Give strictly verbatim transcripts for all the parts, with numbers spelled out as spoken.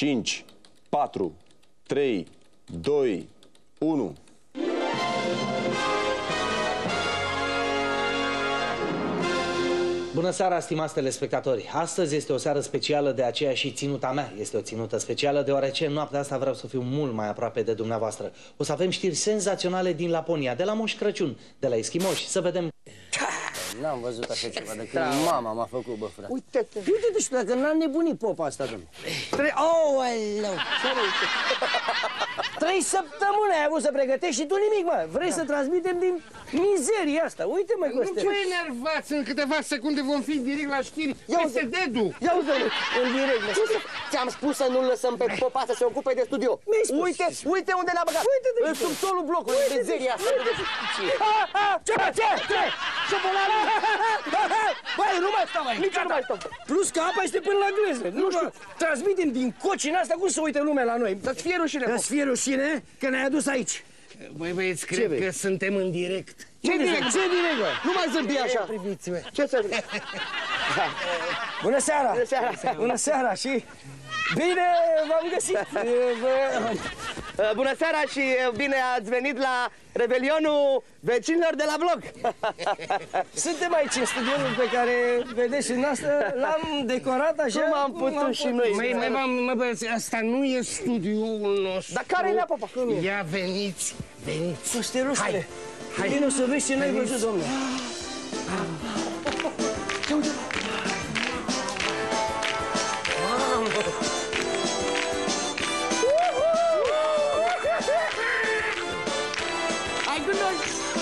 cinci, patru, trei, doi, unu. Bună seara, stimați telespectatori! Astăzi este o seară specială, de aceea și ținuta mea este o ținută specială, deoarece în noaptea asta vreau să fiu mult mai aproape de dumneavoastră. O să avem știri senzaționale din Laponia, de la Moș Crăciun, de la eschimoși, să vedem... N-am văzut așa ceva de când mama m-a făcut, bă, frate. Uite-te! Uite-te și dacă n-a nebunit popa asta, domnule. Trei... Oh, aleu! Trei săptămâni ai avut să pregătești și tu nimic, mă! Vrei să transmitem din mizeria asta? Uite, mă, Coste! Nu vă enervați, în câteva secunde vom fi direct la știri. Este dedu! Ia uite, în direct, mă! Ți-am spus să nu-l lăsăm pe popa să se ocupe de studio. Uite, uite unde ne-a băgat! În subsolul blocului, mizeria asta! Ce, ce, ce? Șobolană! Băi, nu mai stau aici! Nici nu mai stau! Plus că apa este până la glezne. Nu știu, transmitem din cocina asta, cum să uite lumea la noi? Să-ți fie rușine, Să-ți fie rușine că ne-ai adus aici. Băi, băieți, cred că suntem în direct. Ce direct? Ce direct, bă? Nu mai zâmbi așa! Priviți, bă. Ce să... Bună seara! Bună seara! Bună seara și... Bine v-am găsit! Bună seara și bine ați venit la revelionul vecinilor de la bloc! Suntem aici în studioul pe care vedeți și noastră, l-am decorat așa cum am putut și noi. Măi, măi, mă, băieți, asta nu e studioul nostru. Dar care e-a, popa? Ia veniți, veniți. Coste, rușule, Hai, hai. vino să vezi ce n-ai văzut, domnule. Ce uite? Hai cu noi!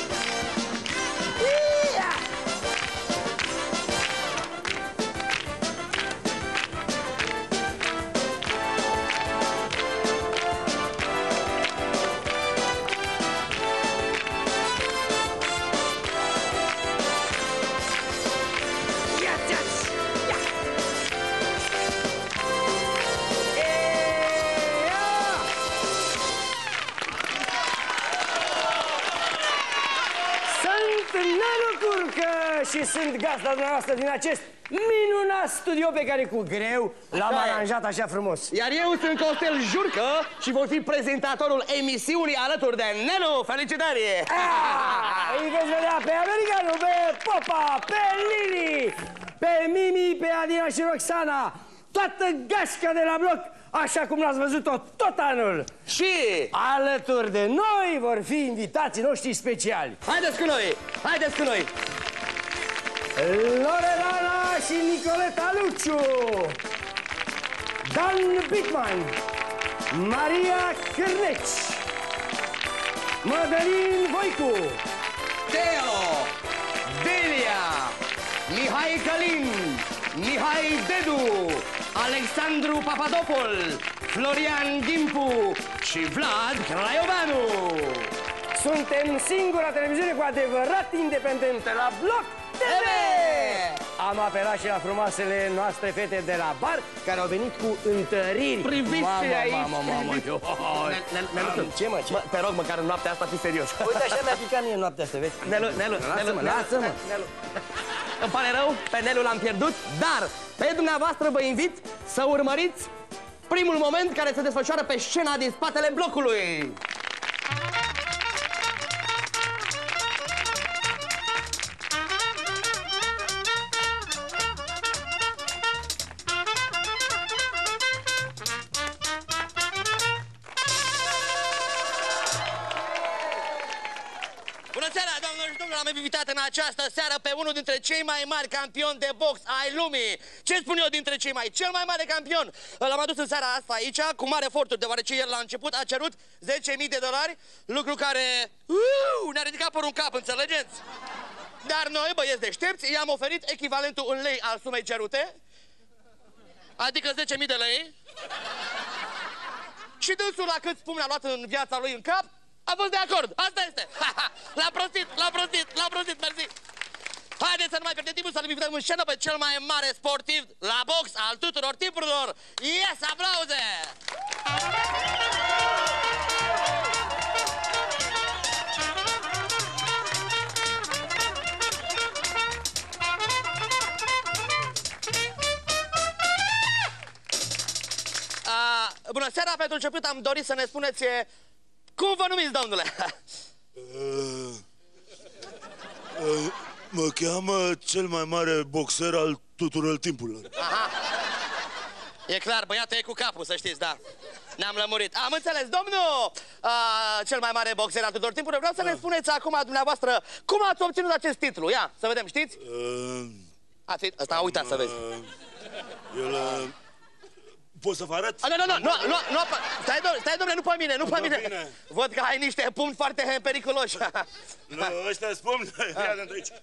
Și sunt gazda dumneavoastră din acest minunat studio pe care cu greu l-am aranjat așa frumos. Iar eu sunt Costel Jurcă și voi fi prezentatorul emisiunii alături de Nelu. Felicitări! Îi veți vedea pe Americanu, pe Popa, pe Lili, pe Mimi, pe Adina și Roxana, toată gașca de la bloc, așa cum l-ați văzut-o tot anul. Și alături de noi vor fi invitații noștri speciali. Haideți cu noi! Haideți cu noi! Lorelana și Nicoleta Luciu, Dan Bitman, Maria Cârneci, Mădălin Voicu, Teo, Delia, Mihai Călin, Mihai Dedu, Alexandru Papadopol, Florian Gimpu și Vlad Craiovanu. Suntem singura televiziune cu adevărat independentă la Bloc T V! Am apelat și la frumoasele noastre fete de la bar care au venit cu întăriri. Priviți aici! Mamă, mamă, mamă! Ce, mă, ce? Te rog, măcar în noaptea asta, fi serios. Uite, așa mi-a picat mie noaptea asta, vezi? Nelu, Nelu, lasă-mă, lasă-mă! Îmi pare rău, pe Nelu l-am pierdut, dar pe dumneavoastră vă invit să urmăriți primul moment care se desfășoară pe scena din spatele blocului. Am invitat în această seară pe unul dintre cei mai mari campioni de box ai lumii. Ce spun eu dintre cei mai? Cel mai mare campion. L-am adus în seara asta aici cu mare eforturi, deoarece el la început a cerut zece mii de dolari, lucru care uh, ne-a ridicat părul în cap, înțelegeți? Dar noi, băieți deștepți, i-am oferit echivalentul în lei al sumei cerute, adică zece mii de lei. Și dânsul, la cât spun, a luat în viața lui în cap, a fost de acord, asta este. L-a prostit, l-a prostit, l-a prostit, mersi. Haideți să nu mai pierdem timpul, să-l invităm în scenă pe cel mai mare sportiv la box al tuturor timpurilor. Yes, aplauze! bună seara, pentru început am dorit să ne spuneți cum vă numiți, domnule? Uh, uh, mă cheamă cel mai mare boxer al tuturor timpurilor. Aha. E clar, băiatul e cu capul, să știți, da. Ne-am lămurit. Am înțeles, domnul uh, cel mai mare boxer al tuturor timpurilor. Vreau să ne spuneți acum, dumneavoastră, cum ați obținut acest titlu? Ia, să vedem, știți? Uh, Ați fi... Ăsta, uita să vezi. Uh, el... Uh, Poți să vă arăt? A, nu, nu, nu, nu, nu, nu, stai, domnule, stai, domnule, nu pe mine, nu pe mine. Bine. Văd că ai niște pumni foarte periculoși. Nu, ăștia spun, ia de aici.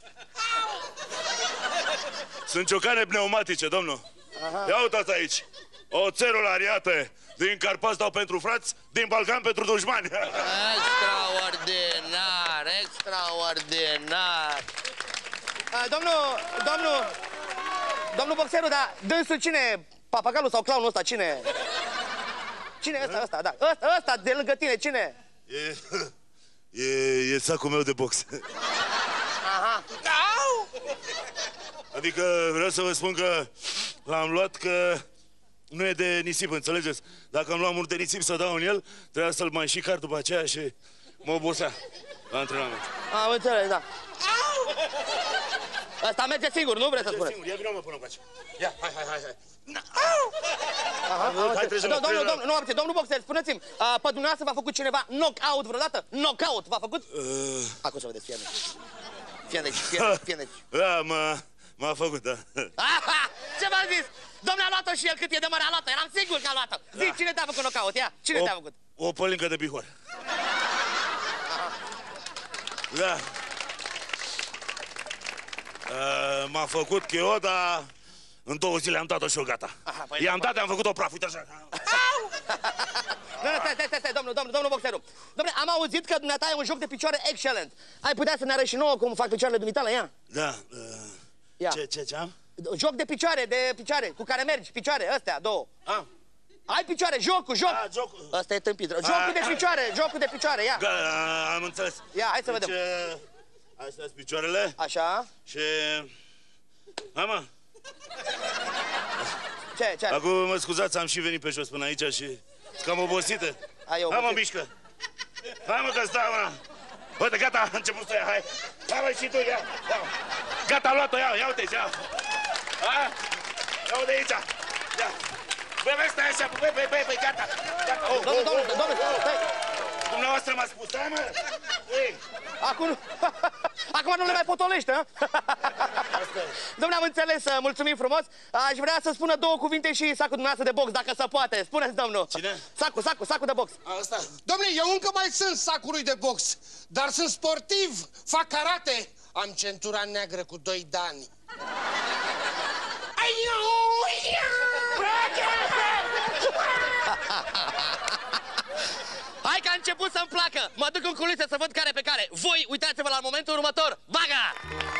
Sunt ciocane pneumatice, domnul. Aha. Ia uitați aici. Oțelul ariate. Din Carpați dau pentru frați, din Balcan pentru dușmani. Extraordinar, extraordinar. A, domnul, domnul, domnul boxerul, dar dânsul cine? Papagalul sau clownul ăsta, cine? Cine e ăsta, ăsta, da? Ăsta, ăsta de lângă tine, cine? E, e, e sacul meu de box. Aha. Adică vreau să vă spun că l-am luat că nu e de nisip, înțelegeți? Dacă am luat mult de nisip să dau în el, trebuia să-l mai și car după aceea și mă obosea la antrenament. Am înțeles, da. Ăsta merge singur, nu vreți să spuneți? Singur, ia vină mă până pe aici. Ia, hai, hai, hai, hai. Aha, hai, domnul, domnul, nu, nu, domnul boxer, spuneți-mi, pe dumneavoastră v-a făcut cineva knockout vreodată? Knockout v-a făcut? Uh... Acum să vedeți, fie aici. Fie aici, fie aici, fie aici. Da, m-a făcut, da. Aha, ce v-am zis? Domnule, a luat-o și el cât e de mare, a luat-o, eram sigur că a luat-o. Zi, cine te-a făcut knockout, ia, cine te-a făcut? O pălincă de Bihor. Da. M-a făcut K O, dar în două zile am dat-o și-o gata. I-am dat, am făcut-o praf, uite așa. Nu, nu, stai, stai, stai, domnul, domnul, domnul boxerul. Domnule, am auzit că dumneata e un joc de picioare excelent. Ai putea să ne arăți și nouă cum fac picioarele dumitale, ia? Da. Ia. Ce, ce, ce am? Joc de picioare, de picioare, cu care mergi, picioare, astea, două. Am. Ai picioare, jocul, joc. A, jocul. Ăsta e tâmpit. Jocul de picioare, jocul de picioare, ia. Am înțeles. Ia, hai să vedem. Astea sunt picioarele. Așa. Și... Hai, mă. Ce, ce are? Acum, mă scuzați, am și venit pe jos până aici și... Sunt cam obosită. Hai, hai mă, mișcă. Hai, mă, că stau, mă. Uite, gata, a început să ia, hai. Hai, mă, și tu, ia. ia. Gata, am luat-o, ia, ia uite, ia. Ha? Ia uite aici. Ia. Băi, băi, stai așa, băi, băi, băi, băi, gata. Gata. Oh, domnul, domnul, domnul, stai. Dumneavoastră m-a spus, stai, mă. Ei. Acum, acum nu le mai potolește, hă? Dom'le, am înțeles, mulțumim frumos. Aș vrea să spună două cuvinte și sacul dumneavoastră de box, dacă se poate. Spuneți, domnul. Cine? Sacul, sacul, sacul de box. Asta. Dom'le, eu încă mai sunt sacului de box, dar sunt sportiv, fac karate. Am centura neagră cu doi dani. Hai că a început să-mi placă. Mă duc în culise să văd care pe care. Voi uitați-vă la momentul următor. Baga!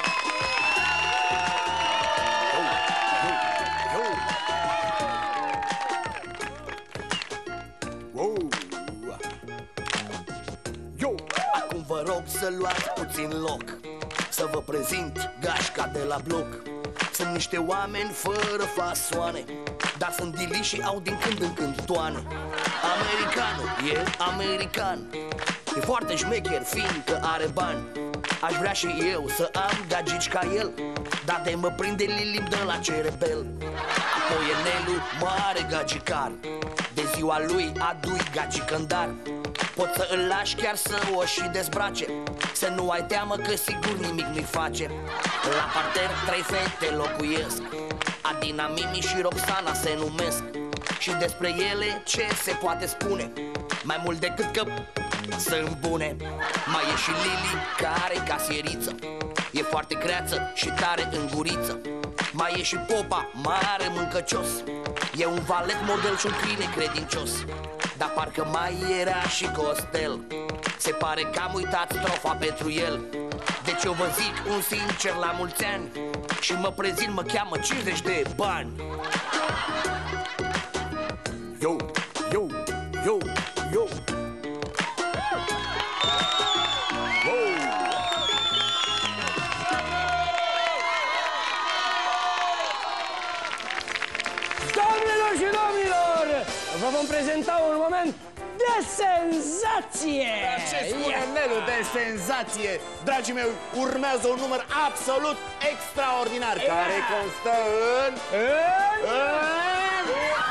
Yo, acum vă rog să luați puțin loc, să vă prezint gașca de la bloc. Sunt niște oameni fără fasoane, dar sunt dili și au din când în când toane. Americanul e american, e foarte șmecher fiindcă are bani. Aș vrea și eu să am gagici ca el, dar de mă prinde Lili de la cerebel. Apoi e Nelu, mare gagicar, de ziua lui adui gagicândar. Poți să îl lași chiar să o și dezbrace, să nu ai teamă că sigur nimic nu-i face. La parter trei fete locuiesc, Adina, Mimi și Roxana se numesc. Și despre ele ce se poate spune, mai mult decât că sunt bune. Mai e și Lili, care-i casieriță, e foarte creață și tare în guriță. Mai e și Popa, mare mâncăcios, e un valet model și un câine credincios. Dar parcă mai era și Costel, se pare că am uitat strofa pentru el. Deci eu vă zic un sincer la mulți ani și mă prezint, mă cheamă cincizeci de bani. Yo, yo, yo, yo. Doamnelor și domnilor, vă vă vom prezenta un moment de senzație! Dar ce spune Nelu de senzație? Dragii mei, urmează un număr absolut extraordinar, care constă în... În...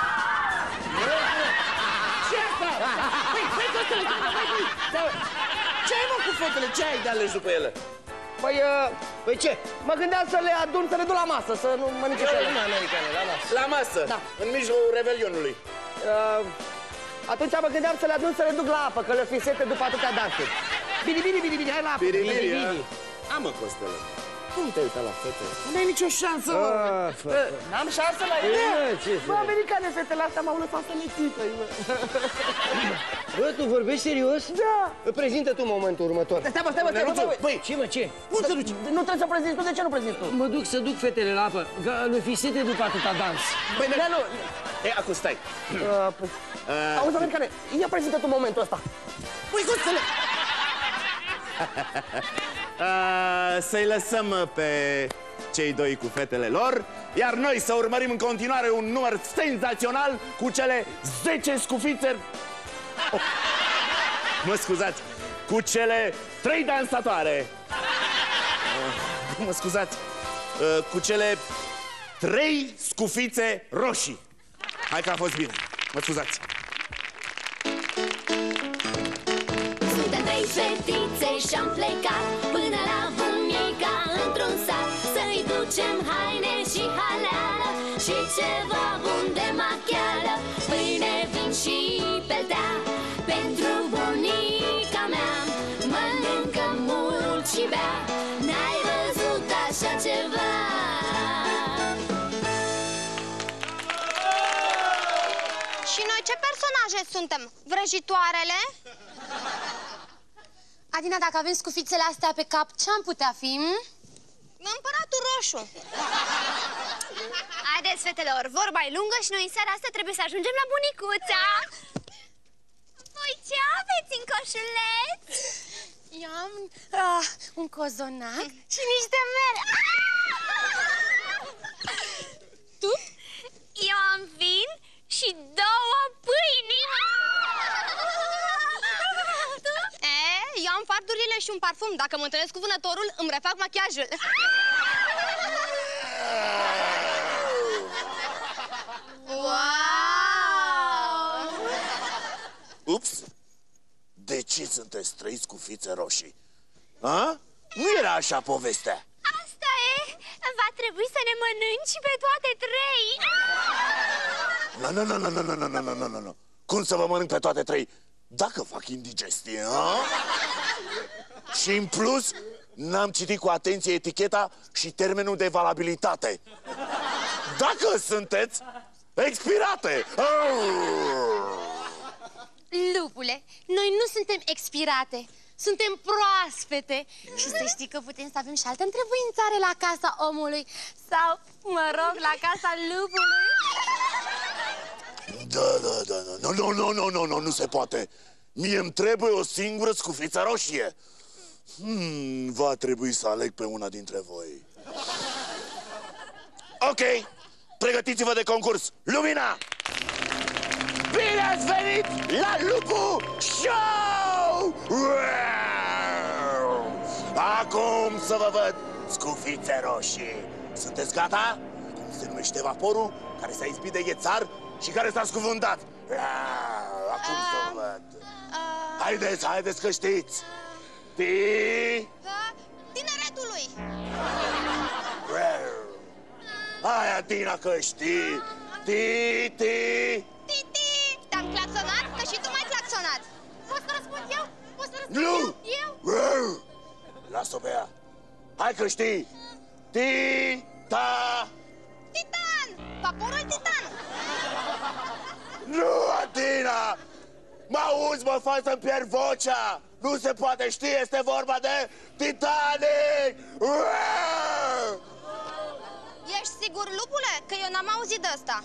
Ce asta? Păi, păi, Costele, ce ai, mă, cu fetele? Ce ai de ales după ele? Păi, uh, păi ce? Mă gândeam să le adun, să le duc la masă, să nu mănânce pe ele. Americane, la masă. La masă? Da. În mijlocul revelionului. Uh, atunci mă gândeam să le adun, să le duc la apă, că le fi sete după atâtea dansuri. Bine, bine, bine, bine, hai la apă. Bine, bine, bine, bine. bine. Am, mă, Costele. Cum te uita la fete? Nu ai nicio șansă, mă. N-am șansă la ele? Bă, americane, fetele astea m-au lăsat să le țită. Bă, tu vorbești serios? Da. Prezintă tu momentul următor. Stai, bă, stai, bă, stai, bă, stai, bă. Băi, Ce, mă, ce? Cum să duci? Nu trebuie să prezinți tu, de ce nu prezinți tu? Mă duc să duc fetele la apă, că lui fi sete după atâta dans. Băi, Nelu... e, acum stai. Uh, păi... uh... Auzi, americane, ia prezintă tu momentul ăsta. Păi, Costele! Uh, să-i lăsăm pe cei doi cu fetele lor, iar noi să urmărim în continuare un număr senzațional cu cele zece scufițe... Oh. Mă scuzați, cu cele trei dansatoare. Uh, mă scuzați, uh, cu cele trei scufițe roșii. Hai că a fost bine, mă scuzați. Suntem trei fetițe și-am plecat până la bunica într-un sat, să-i ducem haine și haleală și ceva bun de machială, pâine, vin și peltea pentru bunica mea. Mănâncă mult și bea, n-ai văzut așa ceva. Și noi ce personaje suntem? Vrăjitoarele? Adina, dacă avem scufițele astea pe cap, ce-am putea fi? M? Împăratul Roșu. Haideți, fetelor, vorba e lungă și noi în seara asta trebuie să ajungem la bunicuța. Voi ce aveți în coșuleț? Eu am uh, un cozonac și niște mere. Tu? Eu am vin și două pâini. E, eu am fardurile și un parfum. Dacă mă întâlnesc cu vânătorul, îmi refac machiajul. Wow! Ups! De ce sunteți trei scufițe roșii? A? Nu era așa povestea. Asta e! Va trebui să ne mănânci pe toate trei. Nu, nu, nu, nu, nu, nu, nu, nu, nu, nu. Cum să vă mănânc pe toate trei? Dacă fac indigestie, a? Și în plus, n-am citit cu atenție eticheta și termenul de valabilitate. Dacă sunteți expirate! Lupule, noi nu suntem expirate, suntem proaspete. Și să știi că putem să avem și altă întrebuințare la casa omului. Sau, mă rog, la casa lupului. Da, da, da, da. Nu, nu, nu, nu, nu, nu, nu se poate. Mie îmi trebuie o singură scufiță roșie. Hmm, va trebui să aleg pe una dintre voi. Ok, pregătiți-vă de concurs. Lumina! Bine ați venit la Lupu Show! Acum să vă văd scufițe roșii. Sunteți gata? Cum se numește vaporul care s-a izbit de ghețar și care s-a scuvântat? Acum să vă văd. Haideți, haideți că știți. Ti... Tineretului. Aia, Tina, că știi. Ti, ti... Titi! Te-am claxonat? Că și tu m-ai claxonat. Poți să răspund eu? Poți să răspund Nu! eu? Eu? Lasă-o pe ea. Hai că știi. Ti-ta... Titan! Vaporul Titan! Nu, Adina! Mă auzi, mă faci să-mi pierd vocea! Nu se poate ști, este vorba de Titanic! Ești sigur, lupule? Că eu n-am auzit de ăsta.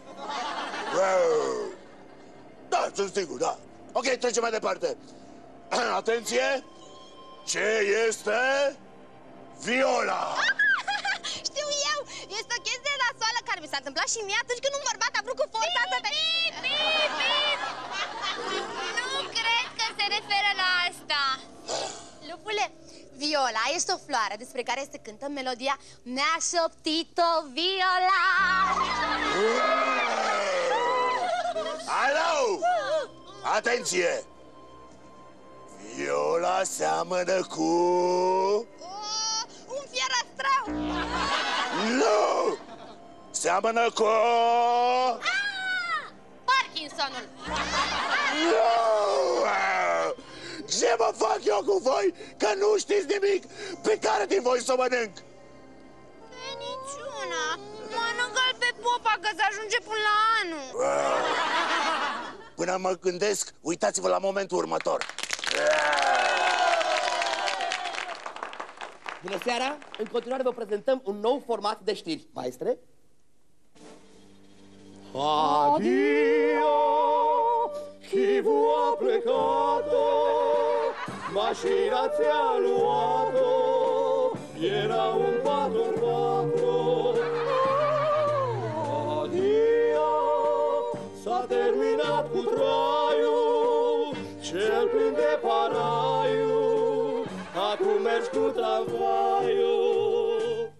Da, sunt sigur, da. Ok, trecem mai departe. Atenție! Ce este viola? Știu eu! Este o chestie nasoală care mi s-a întâmplat și mie atunci când un bărbat a vrut cu forța să te... Pi, pi, pi. Ești o floare despre care se cântă melodia Mi-a șoptit-o viola. Alo! Atenție! Viola seamănă cu... Uh, un fierăstrău. Nu! Seamănă cu... Ah! Parkinsonul. Nu! Ce mă fac eu cu voi că nu știți nimic pe care din voi să o mănânc? Pe niciuna. Mănâncă-l pe popa că se ajunge până la anul. Până mă gândesc, uitați-vă la momentul următor. Bună seara! În continuare vă prezentăm un nou format de știri. Maestre? Adio, chi vu a plecato, mașina ți-a luat-o, era un patru patru. Adio, s-a terminat cu traiul, cel plin de paraiul, acum mergi cu tramvaiul.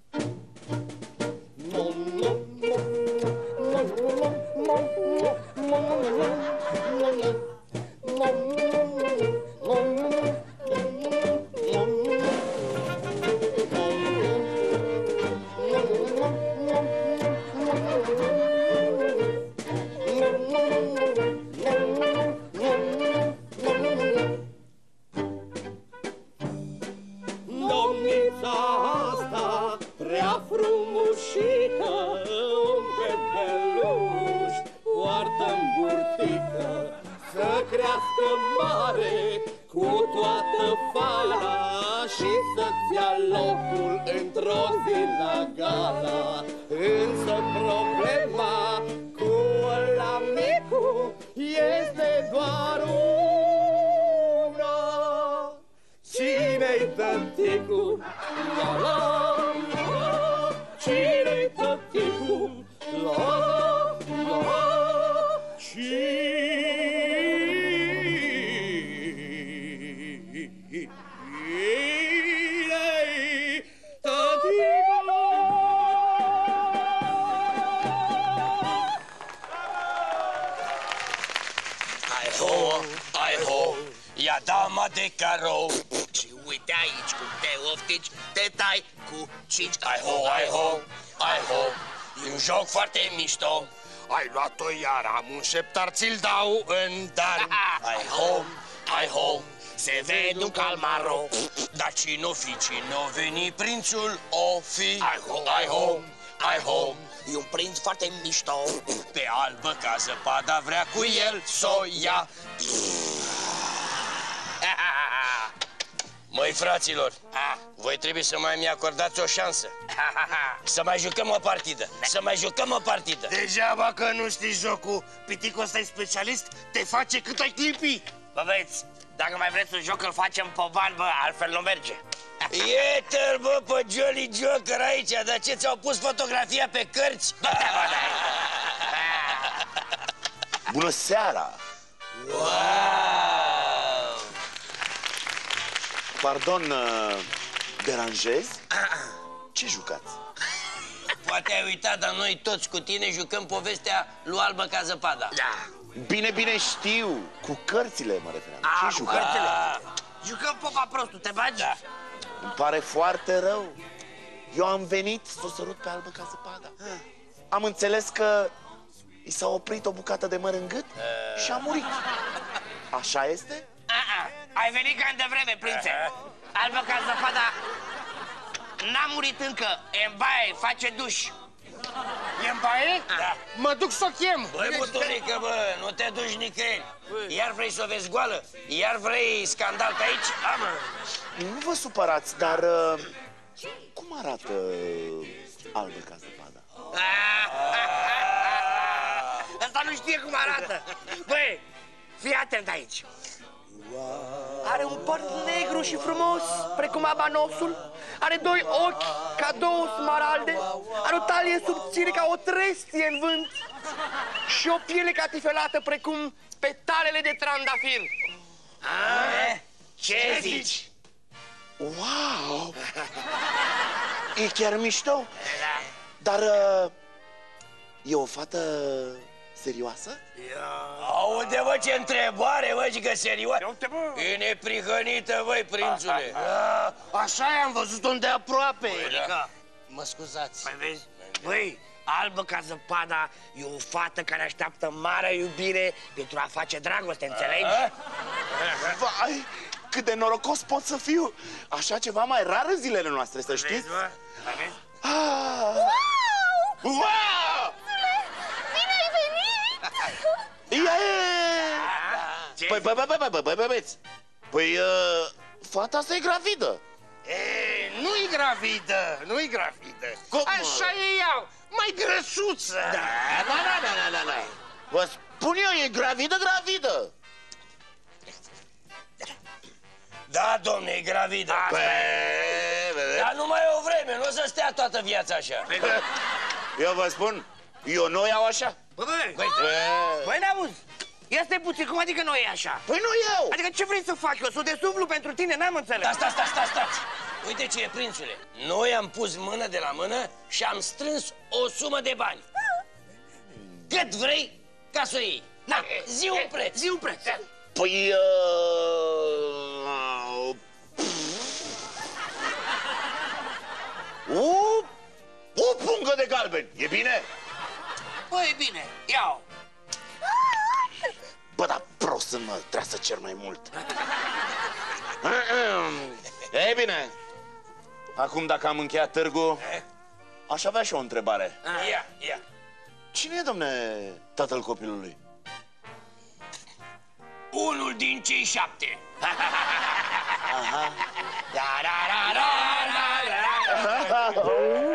Nom, nom, nom. Domnița asta prea frumușită, un bebeluș foarte îmburtită, să crească mare cu toată fala și să-ți ia locul într-o zi la gala. Însă problema cu ăla micu este doar una. Cine-i tăticul? La la la. Cine-i tăticul? La la. Cine-i tăticul? Hai ho, hai ho, ia dama de carou. Și uite aici cum te oftici, te tai cu cinci. Hai ho, hai ho, hai ho, e un joc foarte mișto. Ai luat-o iar, am un șeptar, ți-l dau în dar. Hai ho, hai ho, se vede un calmaro. Dar cine-o fi, cine-o veni, prințul o fi. Hai ho, hai ho, hai ho, e un prinț foarte mișto. Pe albă ca zăpada vrea cu el s-o ia. Măi, fraților, voi trebuie să mai mi-acordați o șansă. Să mai jucăm o partidă, să mai jucăm o partidă. Degeaba că nu știi jocul. Piticul ăsta e specialist, te face cât ai clipi. Bă, băieți, dacă mai vreți un joc, îl facem pe bani, bă, altfel nu merge. Iete-l, bă, pe Jolly Joker aici, dar ce, ți-au pus fotografia pe cărți? Bună seara! Wow! Pardon, uh, deranjez? Ce jucați? Poate ai uitat, dar noi toți cu tine jucăm povestea lui Albă ca zăpada. Da. Bine, bine știu. Cu cărțile mă refeream. A, Ce jucați? cărțile. Jucăm popa prostul, te bagi? Da. Îmi pare foarte rău. Eu am venit să o sărut pe Albă ca zăpada. Am înțeles că i s-a oprit o bucată de măr în gât uh... și a murit. Așa este? A-a. Ai venit ca îndevreme, prințe. Albă ca zăpada n-a murit încă, e în baie, face duș. E în baie? Da. Mă duc să o chem. Băi, butunică, bă, nu te duci nicăieri. Iar vrei să o vezi goală? Iar vrei scandal pe aici? Amă. Nu vă supărați, dar uh, cum arată uh, Albă ca zăpada? Ăsta nu știe cum arată. Băi, fii atent aici. Are un păr negru și frumos, precum abanosul. Are doi ochi ca două smaralde. Are o talie subțire ca o trestie în vânt. Și o piele catifelată precum petalele de trandafir. A, ce zici? Wow! E chiar mișto? Da. Dar uh, e o fată serioasă? Aude, bă, ce întrebare, bă, și că serioasă. E neprihănită, băi, prințule. A, așa i-am văzut-o de aproape. Adică, Mă scuzați. mai vezi? Băi, albă ca zăpada e o fată care așteaptă mare iubire pentru a face dragoste, înțelegi? Vai, cât de norocos pot să fiu! Așa ceva mai rar în zilele noastre, să știți? Vezi, bă? Mai vezi? Ah. Wow! Wow! Bine ai venit! Ia e! Păi, băi, băi, băi, băi, băi, băi, băieți! Păi, uh, fata asta e gravidă! E, nu-i gravidă, nu-i gravidă. Cum? Așa e ea, mai grăsuță. Da, da, da, da, da, da, da. Vă spun eu, e gravidă, gravidă! Da, domne, e gravidă. Păi, Dar numai o vreme, nu o să stea toată viața așa. eu vă spun, eu nu o iau așa. Bă, băi, băi, băi, n-auzi. Ia stai puțin, cum adică nu e așa? Păi nu eu! Adică ce vrei să fac eu? Să o desuflu pentru tine? N-am înțeles. Da, stai, stai, stai, stați. Uite ce e, prințule. Noi am pus mână de la mână și am strâns o sumă de bani. Cât vrei ca să o iei. Na, zi un preț, zi un preț. Păi, uh... O, o pungă de galbeni, e bine? Păi, bine, ia-o. Bă, dar prost sunt, mă, trebuie să cer mai mult. Ei bine, acum dacă am încheiat târgul, aș avea și o întrebare. Ia, ia. Cine e, domne, tatăl copilului? Unul din cei șapte. Aha. Da, da, da, da, da, da,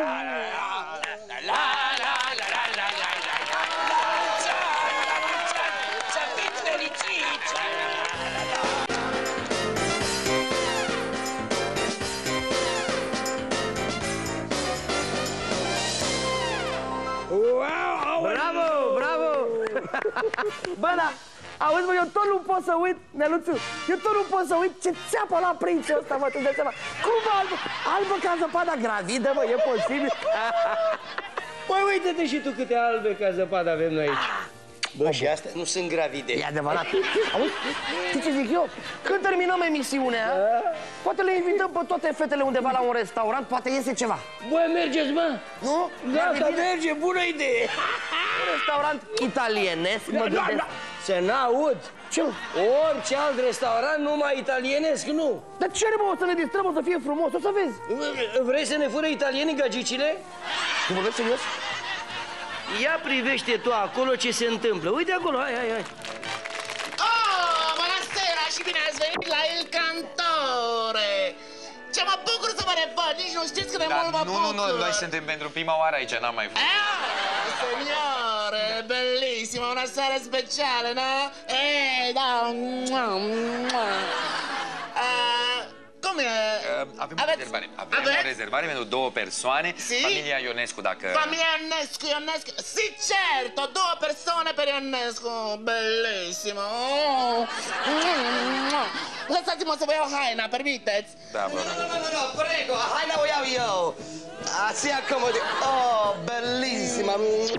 Bravo, bravo! Bă, da, auzi, mă, eu tot nu pot să uit, Neluțu, eu tot nu pot să uit ce țeapă la prințul ăsta, mă, tu de seama. Cum, bă, albă, albă ca zăpada gravidă, mă, e posibil? Păi uite-te și tu câte albe ca zăpadă avem noi aici. Bă, și astea nu sunt gravide. E adevărat. Auzi, știi ce zic eu? Când terminăm emisiunea, poate le invităm pe toate fetele undeva la un restaurant, poate iese ceva. Băi, mergeți, mă? Nu? Gata, merge, bună idee. Un restaurant italienesc, mă gândesc. Să n-aud. Ce? Orice alt restaurant, numai italienesc, nu. Dar ce mă, o să ne distrăm, o să fie frumos, o să vezi. Vrei să ne fură italienii gagicile? Tu vorbești serios? Ia privește tu acolo ce se întâmplă. Uite acolo, hai, hai, hai. Oh, buonasera și bine ați venit la Il Cantore! Ce mă bucur să vă revăd, nici nu știți cât de mult mă nu, bucur! nu, nu, noi suntem pentru prima oară aici, n-am mai fost. Ah, signore, bellissima, una serie speciale, no? Eh, da, mua, mua. Uh, come è? Uh, avem o rezervare, avem Aveți? o rezervare pentru două persoane, Sì? familia Ionescu, dacă... Famiglia Ionescu, Ionescu, sì certo, due persone per Ionescu, bellissimo. Oh. Lăsați-mă să vă iau haina, permiteți? Da, vă Nu, nu, nu, nu, prego, haina o iau eu. Ați accomodi. Oh, bellissima.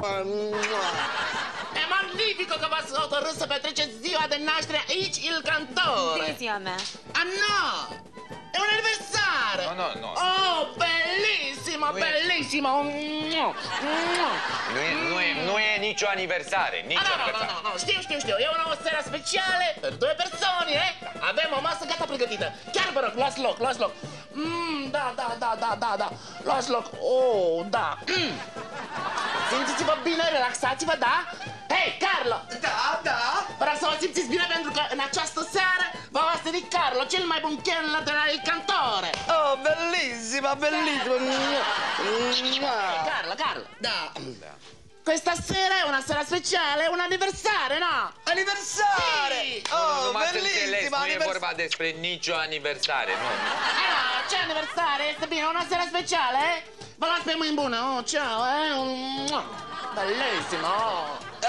E magnifico că v-ați hotărât să petreceți ziua de naștere aici, Il Cantore. E ziua mea. Ah no! È un anniversario! No, no, no. Oh, bellissimo, Nu e- bellissimo! Nu e, nu, e, nu e nicio aniversare, nicio Ah, no, no, no, aniversare. no, no, știu, știu, știu, e o seară speciale per due persoane, eh? Avem o masă gata pregătită. Chiar vă rog, luați loc, luați loc. Mm, da, da, da, da, da, da, luați loc. Oh, da. Mm. Simțiți-vă bine, relaxați-vă, da? Hei, Carlo! Da, da. Vreau să vă simțiți bine pentru că în această seară va osteni Carlo, cel mai bun chelner de la Il Cantore. Oh, bellissima, bellissima. Carlo, Carlo. Da. Questa sera è una sera speciale, un anniversario, no? Anniversare! Sì. Oh, Nu m-ați înțeles, bellissima, nu e anniversare. vorba despre nicio aniversare, nu. Eh no, c'è anniversario, sta bene, una sera speciale, eh? Vă las pe mâini bună, oh, ciao, eh? Mua. Bellissimo, oh. Uh,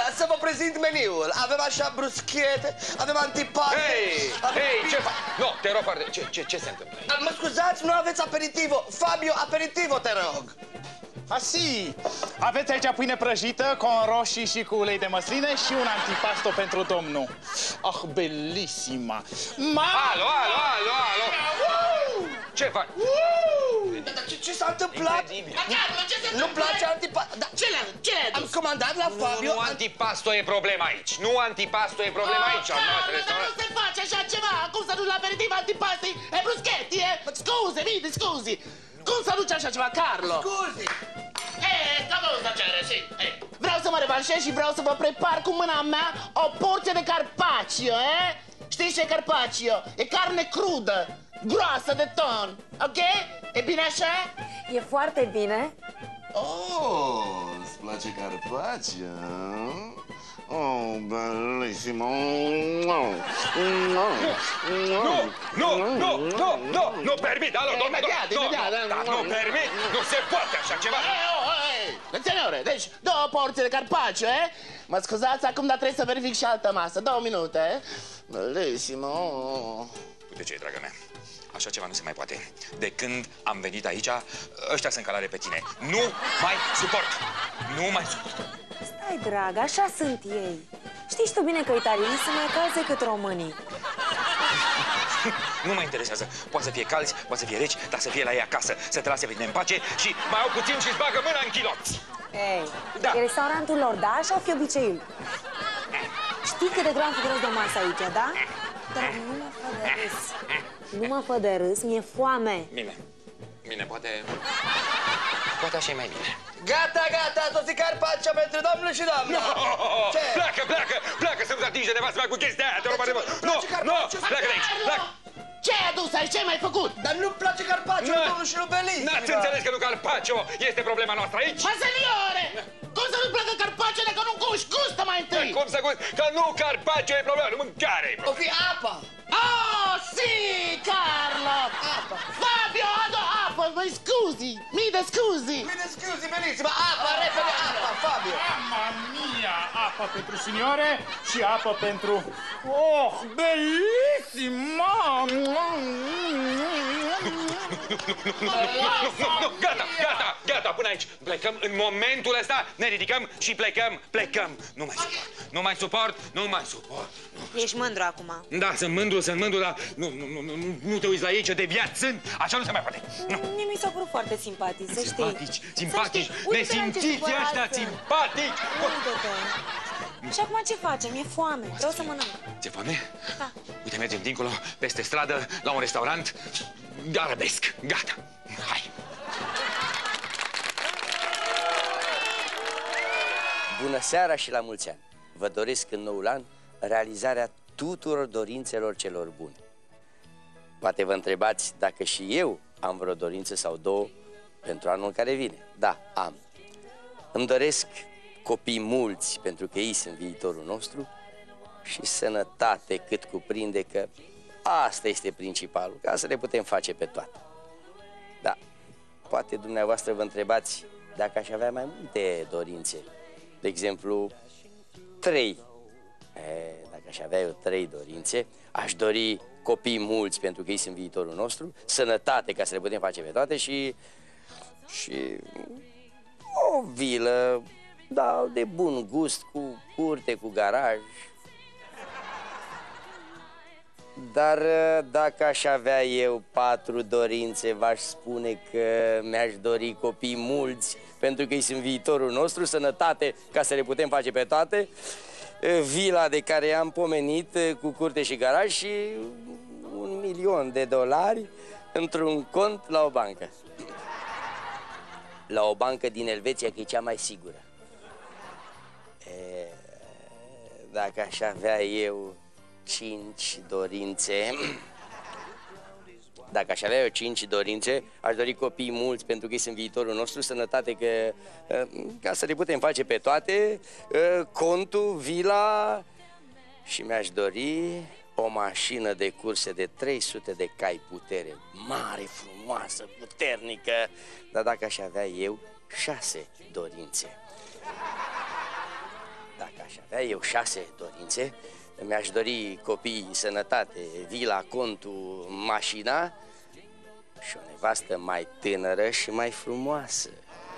să vă prezint meniul. Avem așa bruschete, avem antipate. Hei, avem hei, pizza. ce faci? Nu, te rog foarte, ce, ce, ce se întâmplă? Mă scuzați, nu aveți aperitivo. Fabio, aperitivo, te rog. Asi, aveți aici pâine prăjită, con roșii și cu ulei de măsline și un antipasto pentru domnul. Ah, bellissima! Ma... Alo, alo, alo, alo! Ce faci? Dar ce, ce s-a întâmplat? Nu-mi place antipasto. Da. Ce le-a Ce Am comandat la Fabio. Nu, antipasto e problema aici. Nu antipasto e problema aici. Carlo, dar nu se face așa ceva. Cum să duci la aperitiv antipasti e bruschetti, e? Scuze, vidi, scuzi. Cum să duci așa ceva, Carlo? Scuzi. Eh, da cosa c'era, sì. Eh. Vreau să mă revanșez și vreau să vă prepar cu mâna mea o porție de carpaccio, eh? Știi ce e carpaccio? E carne crudă, groasă de ton, ok? E bine așa? E foarte bine. Oh, îți place carpaccio? Oh, bellissimo! Nu, nu, nu, nu, nu, nu, nu permit, alo, domnule, Imediat, nu, imediat, nu, da, nu nu. permit, nu se poate așa ceva. Eh, oh, eh, signore, deci două porții de carpaccio, eh? Mă scuzați acum, dar trebuie să verific și altă masă. Două minute, eh? Bellissimo! Uite ce, dragă mea, așa ceva nu se mai poate. De când am venit aici, ăștia sunt calare pe tine. Nu mai suport, nu mai suport. Stai, drag, așa sunt ei. Știi tu bine că italienii sunt mai calzi decât românii. Nu mă interesează. Poate să fie calzi, poate să fie reci, dar să fie la ei acasă, să te lase pe tine în pace și mai au puțin și-ți bagă mâna în chiloți. Ei, Da. e restaurantul lor, da? Așa o fi obiceiul. Știi cât de greu am făcut rost de o masă aici, da? Dar nu mă fă de râs. Nu mă fă de râs, mi-e foame. Bine, bine, poate... Poate așa e mai bine. Gata, gata, a sosit carpaccio pentru domnul și doamna. No! Ce? Pleacă, pleacă, pleacă să nu te atingi de nevastă mea cu chestia aia, te rog foarte mult. Nu, nu, pleacă de aici, pleacă. Ce ai adus aici? Ce ai mai făcut? Dar nu-mi place carpaccio, Na. domnul și lui Bellissima. N-ați înțeles că nu carpaccio este problema noastră aici? Ma signore! Cum să nu-ți placă carpaccio dacă nu guși? Gustă mai întâi! Cum să gust? Că nu carpaccio e problema, nu mâncare e O problema. fi apa. Oh, sì, Carlo! Apa. Fabio, ado apă, mă scuzi! Mii de scuzi! Bine, scuzi, Bellissima. Apa, repede, apa, Fabio. Mamma mia! Apa pentru signore și apă pentru... Oh, bellissima! Nu, gata, gata, gata, până aici. Plecăm în momentul ăsta, ne ridicăm și plecăm, plecăm. Nu mai suport, nu mai suport, nu mai suport. Ești mândru acum. Da, sunt mândru, sunt mândru, dar nu, nu, nu, nu, nu te uiți la ei ce deviați sunt. Așa nu se mai poate. Nu. Mie mi s-a părut foarte simpatic, să știi. Simpatici, simpatici, Să știi, uite-te la ce nesimțiți supărat ăștia, sunt. simpatici. Uite-te. Și acum ce facem? E foame. Vreau să mănânc. Ți-e foame? Da. Uite, mergem dincolo, peste stradă, la un restaurant arabesc. Gata. Hai. Bună seara și la mulți ani! Vă doresc în noul an realizarea tuturor dorințelor celor bune. Poate vă întrebați dacă și eu am vreo dorință sau două pentru anul care vine. Da, am. Îmi doresc copii mulți, pentru că ei sunt viitorul nostru, și sănătate cât cuprinde, că asta este principalul, ca să le putem face pe toate. Da, poate dumneavoastră vă întrebați dacă aș avea mai multe dorințe. De exemplu, trei. E, dacă aș avea eu trei dorințe, aș dori copii mulți, pentru că ei sunt viitorul nostru, sănătate, ca să le putem face pe toate, și, și o vilă, da, de bun gust, cu curte, cu garaj. Dar dacă aș avea eu patru dorințe, v-aș spune că mi-aș dori copii mulți, pentru că ei sunt viitorul nostru, sănătate, ca să le putem face pe toate, vila de care am pomenit, cu curte și garaj, și un milion de dolari într-un cont la o bancă. La o bancă din Elveția, că e cea mai sigură. E, dacă aș avea eu cinci dorințe, dacă aș avea eu cinci dorințe, aș dori copii mulți, pentru că ei sunt viitorul nostru, sănătate, că, ca să le putem face pe toate, contul, vila, și mi-aș dori o mașină de curse de trei sute de cai putere, mare, frumoasă, puternică. Dar dacă aș avea eu șase dorințe, Dacă aș avea eu șase dorințe, mi-aș dori copii, sănătate, vila, contul, mașina și o nevastă mai tânără și mai frumoasă.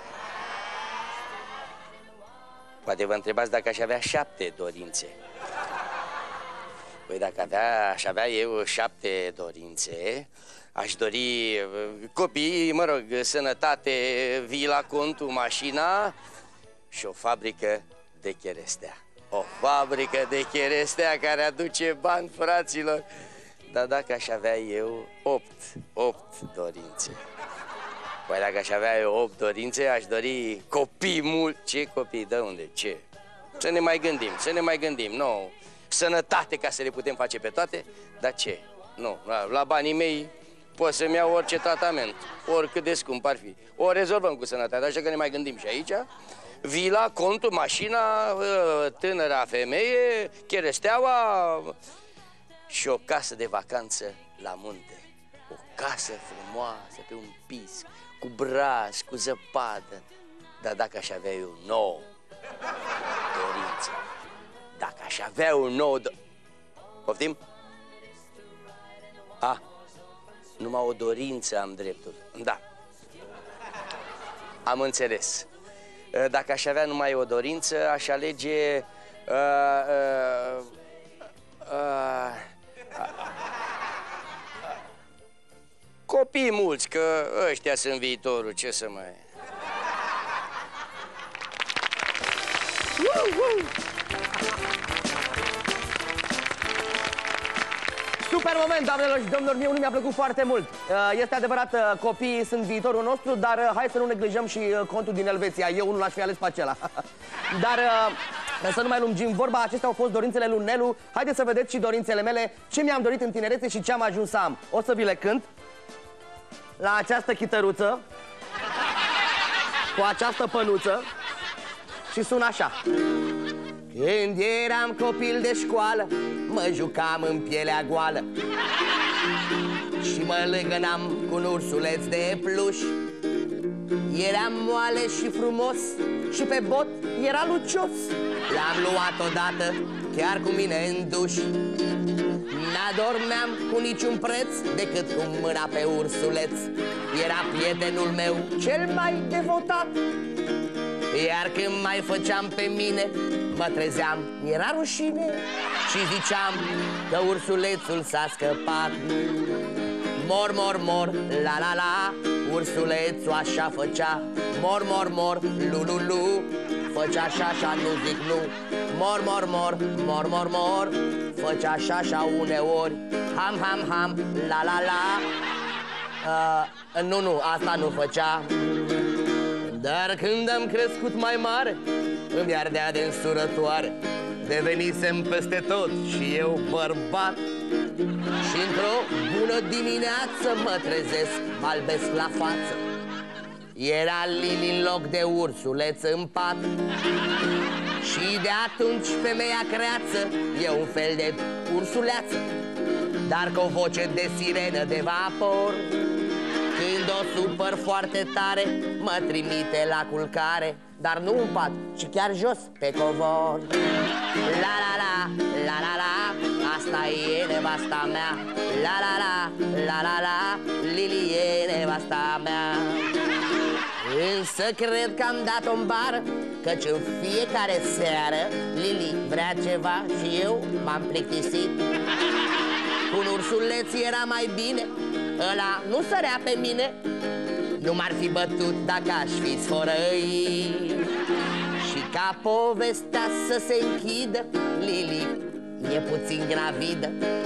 Poate vă întrebați dacă aș avea șapte dorințe. Păi dacă avea, aș avea eu șapte dorințe, aș dori copii, mă rog, sănătate, vila, contul, mașina și o fabrică de cherestea. O fabrică de cherestea care aduce bani, fraților. Dar dacă aș avea eu opt, opt dorințe. Păi dacă aș avea eu opt dorințe, aș dori copii mult. Ce copii? De unde? Ce? Să ne mai gândim, să ne mai gândim. Nu, sănătate ca să le putem face pe toate. Dar ce? Nu, la, la banii mei pot să-mi iau orice tratament, oricât de scump ar fi. O rezolvăm cu sănătatea, așa că ne mai gândim și aici. Vila, contul, mașina, tânăra femeie, cheresteaua și o casă de vacanță la munte. O casă frumoasă pe un pisc, cu braz, cu zăpadă. Dar dacă aș avea eu nouă dorințe, dacă aș avea un nou do... Poftim? A, numai o dorință am dreptul. Da. Am înțeles. Dacă aș avea numai o dorință, aș alege... Uh, uh, uh, copii mulți, că ăștia sunt viitorul, ce să mai... Super moment, doamnelor și domnilor, mie unul mi-a plăcut foarte mult. Este adevărat, copiii sunt viitorul nostru, dar hai să nu neglijăm și contul din Elveția. Eu unul l-aș fi ales pe acela. Dar să nu mai lungim vorba, acestea au fost dorințele lui Nelu. Haideți să vedeți și dorințele mele, ce mi-am dorit în tinerețe și ce am ajuns să am. O să vi le cânt la această chităruță, cu această pănuță și sună așa. Când eram copil de școală, mă jucam în pielea goală și mă legănam cu un ursuleț de pluș. Eram moale și frumos și pe bot era lucios. L-am luat odată chiar cu mine în duș. N-adormeam cu niciun preț decât cu mâna pe ursuleț. Era prietenul meu cel mai devotat. Iar când mai făceam pe mine, mă trezeam, mi-era rușine și ziceam că ursulețul s-a scăpat. Mor, mor, mor, la, la, la, ursulețul așa făcea. Mor, mor, mor, lu, lu, lu, făcea așa, așa, nu zic nu. Mor, mor, mor, mor, mor, mor, făcea așa, așa uneori. Ham, ham, ham, la, la, la. uh, Nu, nu, asta nu făcea. Dar când am crescut mai mare, îmi ardea de însurătoare. Devenisem peste tot și eu bărbat. Și într-o bună dimineață mă trezesc, mă albesc la față. Era Lili în loc de ursuleț în pat. Și de atunci femeia creață e un fel de ursuleață, dar cu o voce de sirenă de vapor. Când o supăr foarte tare, mă trimite la culcare, dar nu în pat, ci chiar jos pe covor. La la la, la la la, asta e nevasta mea. La la la, la la la, Lili e nevasta mea. Însă cred că am dat-o în bară, căci în fiecare seară Lili vrea ceva și eu m-am plictisit. Cu un ursuleț era mai bine, ăla nu sărea pe mine. Nu m-ar fi bătut dacă aș fi sfărăit. Și ca povestea să se închidă, Lili e puțin gravidă.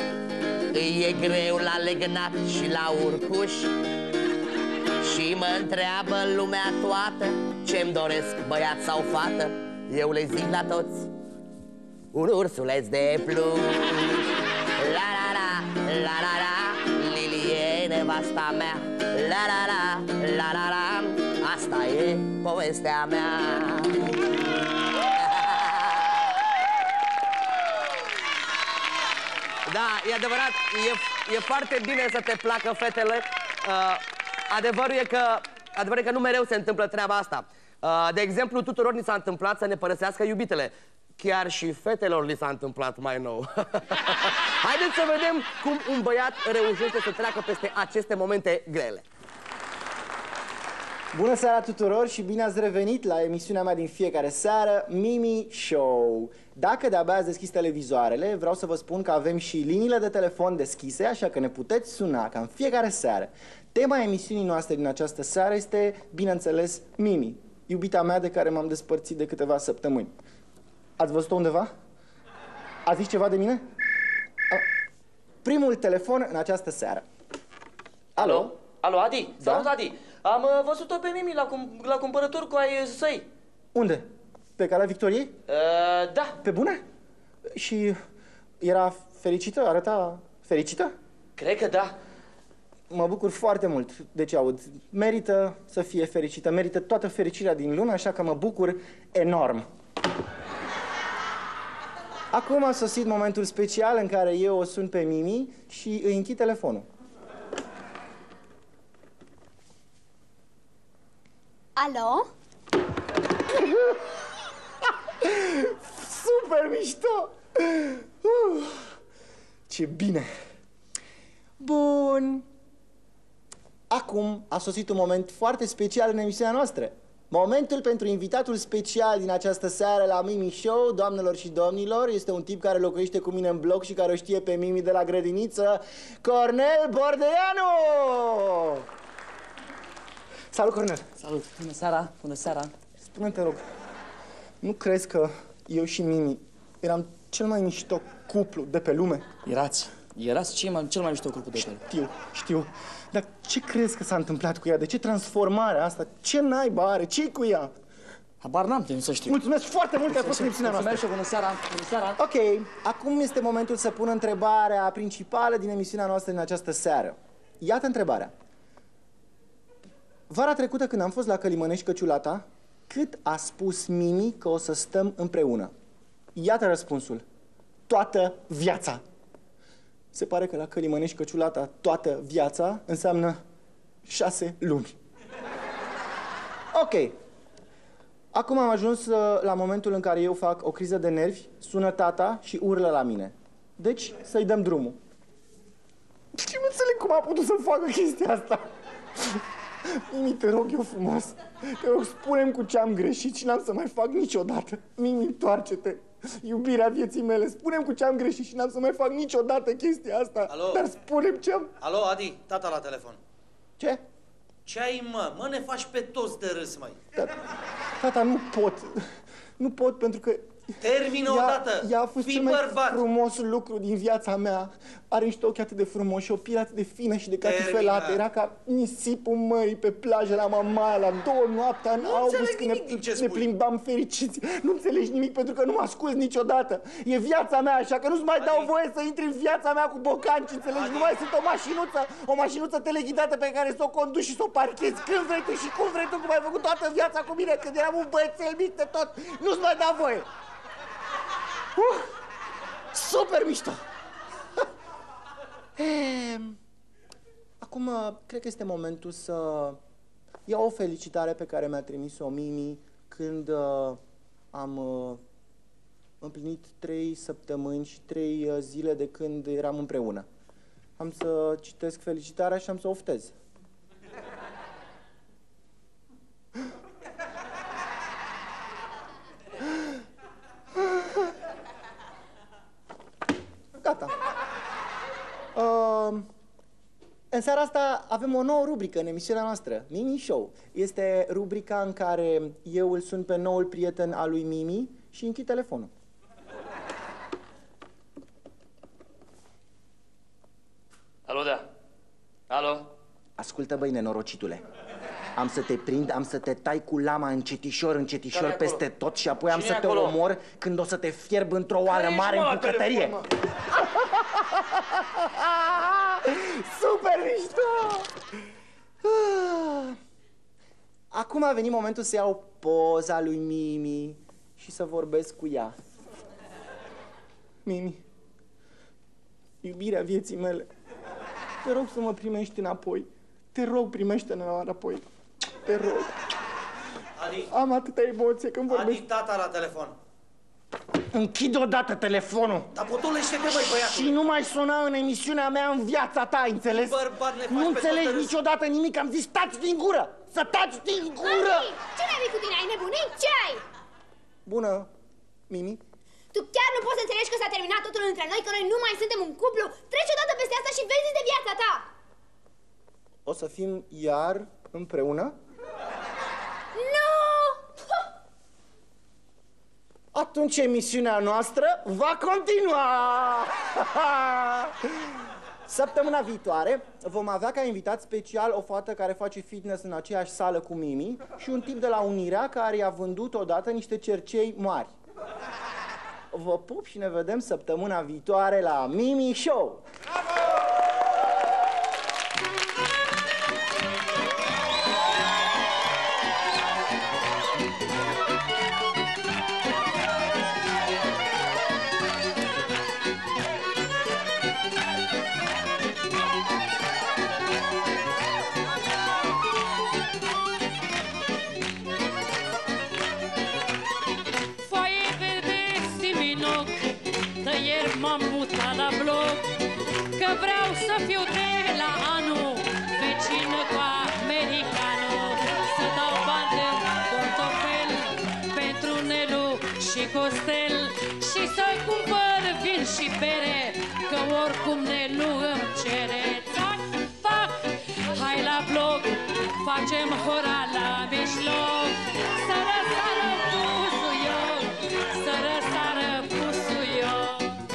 Îi e greu la legănat și la urcuș. Și mă întreabă lumea toată ce-mi doresc, băiat sau fată. Eu le zic la toți un ursuleț de pluș. La la la, la la la, Lili e nevasta mea. La la la, la la la, asta e povestea mea. Da, e adevărat, e, e foarte bine să te placă fetele. uh, Adevărul e că, adevărul e că nu mereu se întâmplă treaba asta. uh, De exemplu, tuturor ni s-a întâmplat să ne părăsească iubitele. Chiar și fetelor li s-a întâmplat mai nou. Haideți să vedem cum un băiat reușește să treacă peste aceste momente grele. Bună seara tuturor și bine ați revenit la emisiunea mea din fiecare seară, Mimi Show. Dacă de-abia ați deschis televizoarele, vreau să vă spun că avem și liniile de telefon deschise, așa că ne puteți suna ca în fiecare seară. Tema emisiunii noastre din această seară este, bineînțeles, Mimi, iubita mea de care m-am despărțit de câteva săptămâni. Ați văzut-o undeva? Ați zis ceva de mine? A... Primul telefon în această seară. Alo? Alo, Adi? Da? Salut, Adi! Am uh, văzut-o pe Mimi la, cum, la cumpărături cu ai săi. Unde? Pe Calea Victoriei? Uh, da. Pe bune? Și era fericită? Arăta fericită? Cred că da. Mă bucur foarte mult de ce aud. Merită să fie fericită, merită toată fericirea din lume, așa că mă bucur enorm. Acum a sosit momentul special în care eu o sun pe Mimi și îi închid telefonul. Alo? Super mișto! Uh, ce bine! Bun! Acum a sosit un moment foarte special în emisiunea noastră. Momentul pentru invitatul special din această seară la Mimi Show, doamnelor și domnilor, este un tip care locuiește cu mine în bloc și care o știe pe Mimi de la grădiniță, Cornel Bordeanu! Salut, Cornel! Salut! Bună seara! Bună seara! Spune-mi, te rog, nu crezi că eu și Mimi eram cel mai mișto cuplu de pe lume? Erați. Erați cel mai, cel mai mișto cuplu de pe lume. Știu, știu. Dar ce crezi că s-a întâmplat cu ea? De ce transformarea asta? Ce naiba are? Ce-i cu ea? Habar n-am, să știu. Mulțumesc foarte mult că ai fost în emisiunea noastră. Mulțumesc și bună seara! Bună seara! Ok, acum este momentul să pun întrebarea principală din emisiunea noastră din această seară. Iată întrebarea. Vara trecută, când am fost la Călimănești Căciulata, cât a spus Mimi că o să stăm împreună? Iată răspunsul. Toată viața. Se pare că la Călimănești Căciulata toată viața înseamnă șase luni. Ok. Acum am ajuns la momentul în care eu fac o criză de nervi, sună tata și urlă la mine. Deci, să-i dăm drumul. Și nu înțeleg cum a putut să facă chestia asta. Mimi, te rog eu frumos, te rog, spune-mi cu ce am greșit și n-am să mai fac niciodată. Mimi, întoarce-te. Iubirea vieții mele, spune-mi cu ce am greșit și n-am să mai fac niciodată chestia asta. Alo? Dar spune-mi ce am... Alo, Adi, tata la telefon. Ce? Ce ai, mă? Mă, ne faci pe toți de râs, măi. Tata, tata, nu pot. Nu pot pentru că... Termină ea, odată! Ea a fost Fii cel mai bărbat. frumos lucru din viața mea. Are niște ochi atât de frumoși, o piele atât de fină și de catifelată. Era ca nisipul mării pe plajă la Mamaia, la două noaptea în Nu august, înțeleg când ne, nimic ce ne spui. plimbam fericiți. Nu înțelegi nimic pentru că nu mă asculți niciodată. E viața mea, așa că nu-ți mai Adi. dau voie să intri în viața mea cu bocanci, înțelegi? Adi. Nu mai sunt o mașinuță, o mașinuță teleghidată pe care să o conduci și să o parchezi când vrei tu și cum vrei tu, cum ai făcut toată viața cu mine când eram un băiețel mic de tot. Nu-ți mai dau voie. Uh, super mișto! Ehm, Acum, cred că este momentul să iau o felicitare pe care mi-a trimis-o Mimi când uh, am uh, împlinit trei săptămâni și trei uh, zile de când eram împreună. Am să citesc felicitarea și am să o oftez. Gata. Uh, în seara asta avem o nouă rubrică în emisiunea noastră, Mimi Show. Este rubrica în care eu îl sun pe noul prieten al lui Mimi și închid telefonul. Alo, da. Alo? Ascultă, băi, nenorocitule. Am să te prind, am să te tai cu lama încetișor, încetișor Care peste acolo? tot și apoi am Cine să te acolo? omor când o să te fierb într-o oală mare în bucătărie. Super mișto! Acum a venit momentul să iau poza lui Mimi și să vorbesc cu ea. Mimi, iubirea vieții mele, te rog să mă primești înapoi. Te rog, primește-ne înapoi. Te rog. Adi. Am atâta emoție când vorbesc. Adi, tata la telefon. Închid odată telefonul. Dar potolește-te, băi, băiatul. Și nu mai suna în emisiunea mea în viața ta, înțeles? Bărbat, ne faci nu pe înțelegi toată niciodată nimic, am zis taci din gură! Să taci din gură! Ce n-ai cu tine? Ai nebunit? Ce ai? Bună, Mimi. Tu chiar nu poți să înțelegi că s-a terminat totul între noi, că noi nu mai suntem un cuplu? Treci odată peste asta și vezi de viața ta! O să fim iar împreună? Nu! Atunci emisiunea noastră va continua! Săptămâna viitoare vom avea ca invitat special o fată care face fitness în aceeași sală cu Mimi și un tip de la Unirea care i-a vândut odată niște cercei mari. Vă pup și ne vedem săptămâna viitoare la Mimi Show! M-am mutat la bloc, că vreau să fiu de la anul vecină cu americanul, să dau bani de portofel pentru Nelu și Costel și să cumpăr vin și bere, că oricum Nelu îmi cere. Tac, tac, hai la bloc, facem hora la mijloc, să răsară pusuioc, să răsară pusuioc.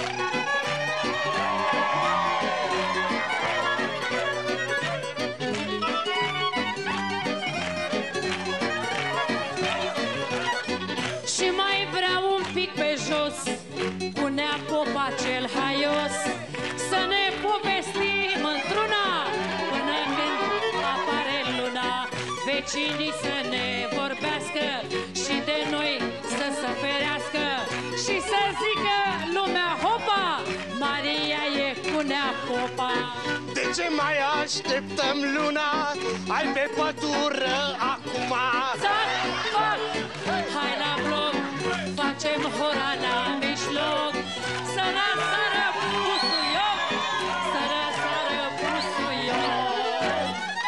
Punea popa cel haios să ne povestim într-una până când apare luna, vecinii să ne vorbească și de noi să se ferească și să zică lumea hopa, Maria e cu Nea Popa. De ce mai așteptăm luna? Hai pe pătură acum! Zac, fac, hai la bloc, facem hora la mijloc, să răsară pusuioc, să răsară pusuioc.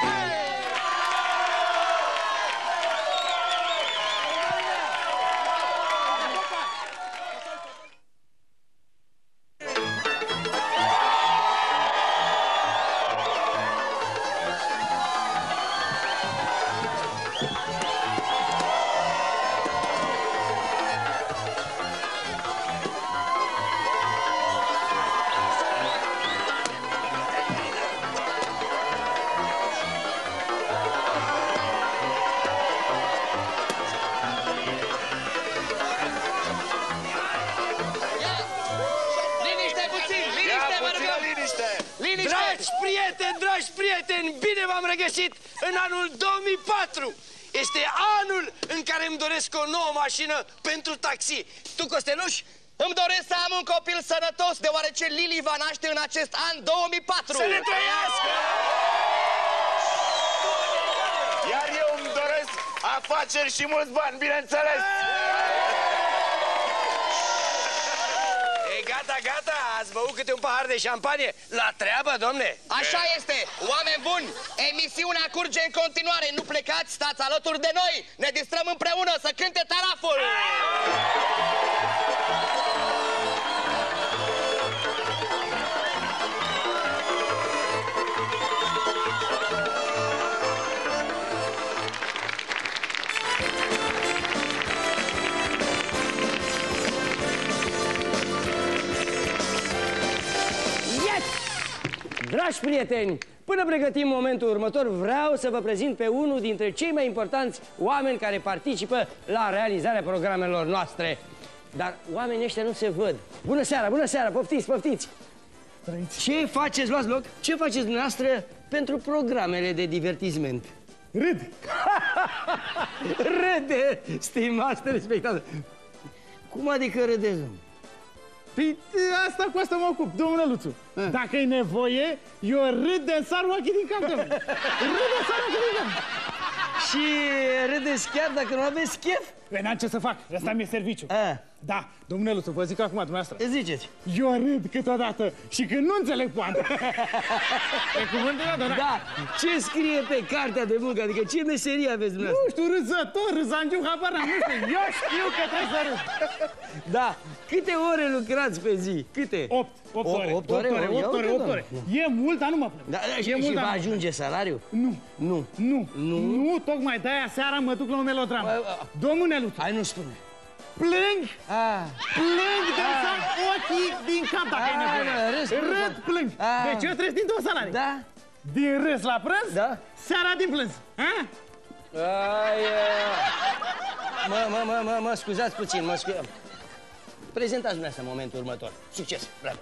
Dragi prieteni, dragi prieteni, bine v-am regăsit în anul două mii patru. Este anul în care îmi doresc o nouă mașină pentru taxi. Tu, Costeluș? Îmi doresc să am un copil sănătos, deoarece Lili va naște în acest an două mii patru. Să ne trăiască! Iar eu îmi doresc afaceri și mulți bani, bineînțeles! E, gata, gata, ați băut câte un pahar de șampanie? La treabă, domne! Așa este! Oameni buni, emisiunea curge în continuare. Nu plecați, stați alături de noi. Ne distrăm împreună să cânte taraful. Dragi prieteni, până pregătim momentul următor, vreau să vă prezint pe unul dintre cei mai importanți oameni care participă la realizarea programelor noastre. Dar oamenii ăștia nu se văd. Bună seara, bună seara, poftiți, poftiți! Ce faceți, luați loc, ce faceți dumneavoastră pentru programele de divertisment? Râd! Râde, stimați telespectatori! Cum adică râdeți? Păi asta cu asta mă ocup, domnule Luțu. Dacă e nevoie, eu râd de sar ochii din cap, domnule. Râd de sar ochii din cap. Și râdeți chiar dacă nu aveți chef? Păi n-am ce să fac, ăsta mi-e serviciu. A. Da, domnule Luțu, vă zic acum dumneavoastră. Ziceți. Eu râd câteodată și când nu înțeleg poanta. E cuvântul meu, da? Da, ce scrie pe cartea de muncă? Adică ce meserie aveți dumneavoastră? Nu știu, râzător, râzangiu, habar n-am, nu știu. Eu știu că trebuie să râd. Da, câte ore lucrați pe zi? Câte? Opt. opt ore. opt ore, opt ore, opt ore. E mult, dar nu mă plâng. Da, și și va ajunge salariul? Nu. Nu. Nu. Nu. Nu, tocmai de-aia seara mă duc la o melodramă. Domnul Neluțu. Hai, nu spune. Plâng, ah. plâng de să ochii din cap dacă e nevoie. Râd, plâng. Ah. Deci eu trăiesc din două salarii. Da. Din râs la prânz, da. Seara din plâns. Ha? Ai, mă, mă, mă, mă, mă, scuzați puțin, mă scuzați. Prezentați dumneavoastră în momentul următor. Succes, bravo.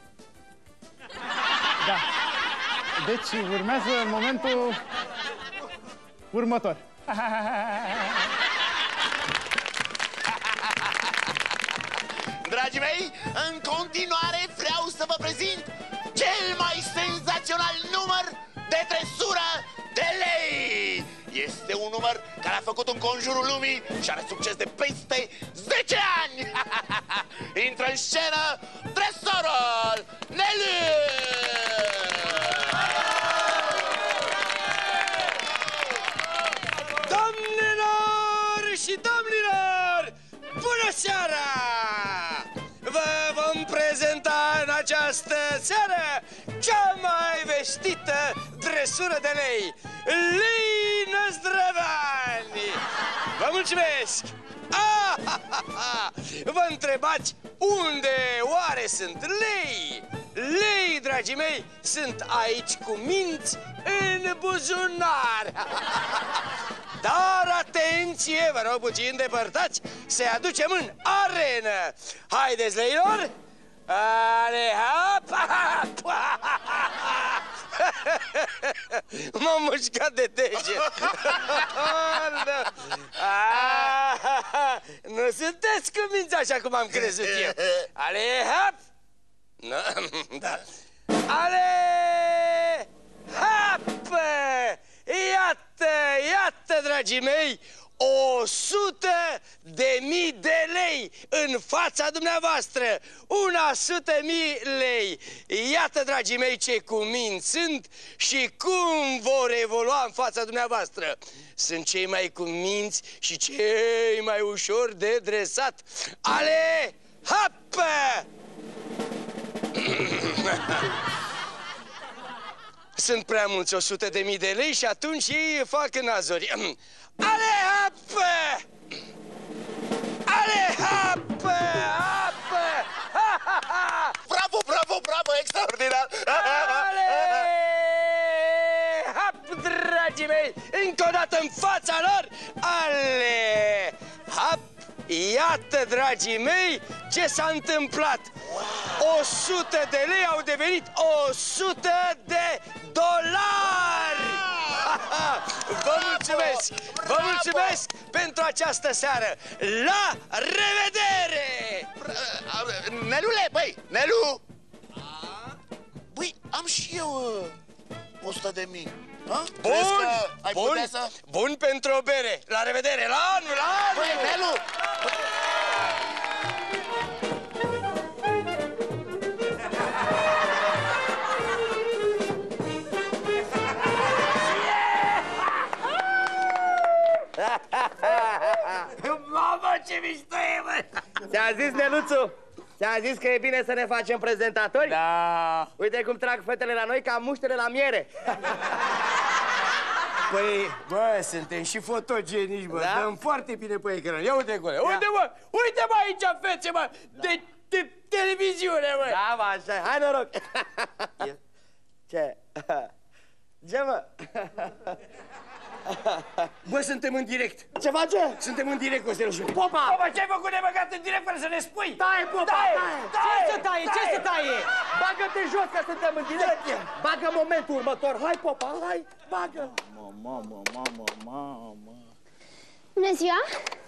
Da. Deci urmează momentul următor. Dragii mei, în continuare vreau să vă prezint cel mai senzațional număr de tresură de lei. Este un număr care a făcut un conjurul lumii și are succes de peste zece ani. Intră în scenă dresorul Nelu! Doamnelor și domnilor, bună seara! Vă vom prezenta în această seară cea mai vestită dresură de lei, Lei Năzdrăvani! Vă mulțumesc! Ah, ha, ha, ha. Vă întrebați unde oare sunt lei? Lei, dragii mei, sunt aici cu minți în buzunar! Dar atenție, vă rog puțin depărtați, să-i aducem în arenă! Haideți, leilor! Ale, hap, hap, m-am mușcat de deget. Nu sunteți cu minți așa cum am crezut eu. Ale, hap! Da. Ale, hap! Iată, iată, dragii mei, o sută de mii de lei în fața dumneavoastră. Una sută mii lei. Iată, dragii mei, ce cuminți sunt și cum vor evolua în fața dumneavoastră. Sunt cei mai cuminți și cei mai ușor de dresat. Ale, hapă! Sunt prea mulți o sută de mii de lei și atunci ei fac nazori. Ale, apă! Ale, apă! Apă! Ha, ha, ha! Bravo, bravo, bravo, extraordinar! Ale, hap, dragii mei! Încă o dată în fața lor! Ale, hap! Iată, dragii mei, ce s-a întâmplat! o sută de lei au devenit o sută de dolari! Vă mulțumesc! Vă mulțumesc pentru această seară! La revedere! Nelule, băi, Nelu! Băi, am și eu o sută de mii. Bun, ai bun, putea să... bun pentru o bere! La revedere! La anul, la anul! Băi, Nelu! Mamă, ce mișto e, mă! Ți-a zis, Neluțu? Ți-a zis că e bine să ne facem prezentatori? Da! Uite cum trag fetele la noi ca muștele la miere. Păi, bă, suntem și fotogenici, bă, da? dăm foarte bine pe ecran. Ia uite acolo, uite, mă, uite, mă, aici fețe, mă, de, de televiziune, mă. Da, mă, așa, hai noroc. Ce? Ce, mă? Bă, suntem în direct. Ce face? Suntem în direct, Costelușu. Popa! Popa, ce-ai făcut de băgat în direct fără să ne spui? Taie, Popa, taie! taie! Ce să taie? Ce să taie? Bagă-te jos că suntem în direct. Bagă momentul următor. Hai, Popa, hai, bagă. Mamă, mamă, mamă. Bună ziua!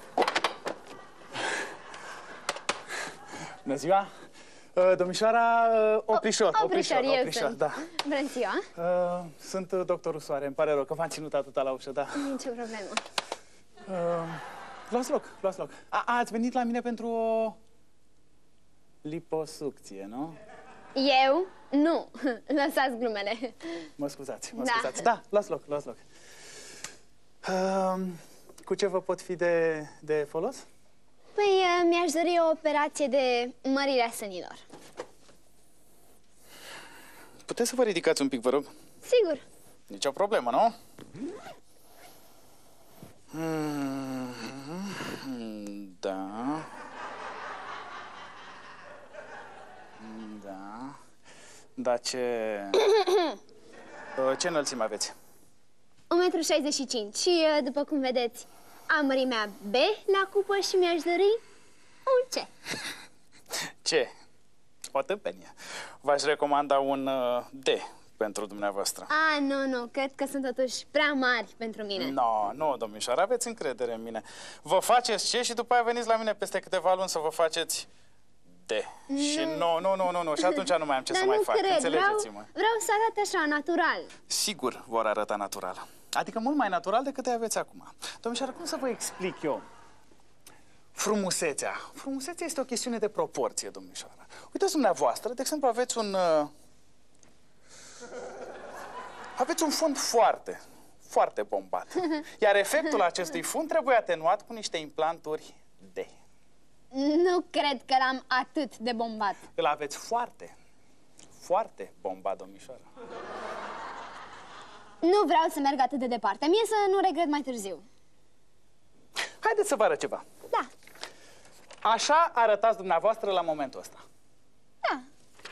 Bună ziua! Uh, domnișoara uh, Oprișor. Oprișor, eu Oprișor, sunt. da. Bună ziua! Uh, sunt doctorul Soare, îmi pare rău că v-am ținut atâta la ușă, da. Nicio problemă. Uh, luați loc, luați loc. A, ați venit la mine pentru o liposucție, nu? Eu? Nu. Lăsați glumele. Mă scuzați, mă Da. scuzați. Da, luați loc, luați loc. Uh, cu ce vă pot fi de, de folos? Păi, uh, mi-aș dori o operație de mărire a sânilor. Puteți să vă ridicați un pic, vă rog? Sigur. Nici o problemă, nu? Mm, Da. Da. Dar ce... Ce înălțime aveți? un metru șaizeci și cinci și, uh, după cum vedeți, am mărimea B la cupă și mi-aș dori un C. Ce? O tâmpenie. V-aș recomanda un uh, D pentru dumneavoastră. A, nu, nu, cred că sunt totuși prea mari pentru mine. No, nu, domnișoară, aveți încredere în mine. Vă faceți ce și după aia veniți la mine peste câteva luni să vă faceți D. Nu. Și nu, nu, nu, nu, nu, și atunci nu mai am ce Dar să mai nu fac, cred. înțelegeți-mă. Vreau, vreau să arate așa, natural. Sigur vor arăta natural. Adică mult mai natural decât te aveți acum. Domnișoară, cum să vă explic eu? Frumusețea. Frumusețea este o chestiune de proporție, domnișoară. Uitați dumneavoastră, de exemplu, aveți un... Uh, aveți un fund foarte, foarte bombat. Iar efectul acestui fund trebuie atenuat cu niște implanturi D. Nu cred că l-am atât de bombat. Îl aveți foarte, foarte bombat, domnișoară. Nu vreau să merg atât de departe. Mie să nu regret mai târziu. Haideți să vă arăt ceva. Da. Așa arătați dumneavoastră la momentul ăsta. Da.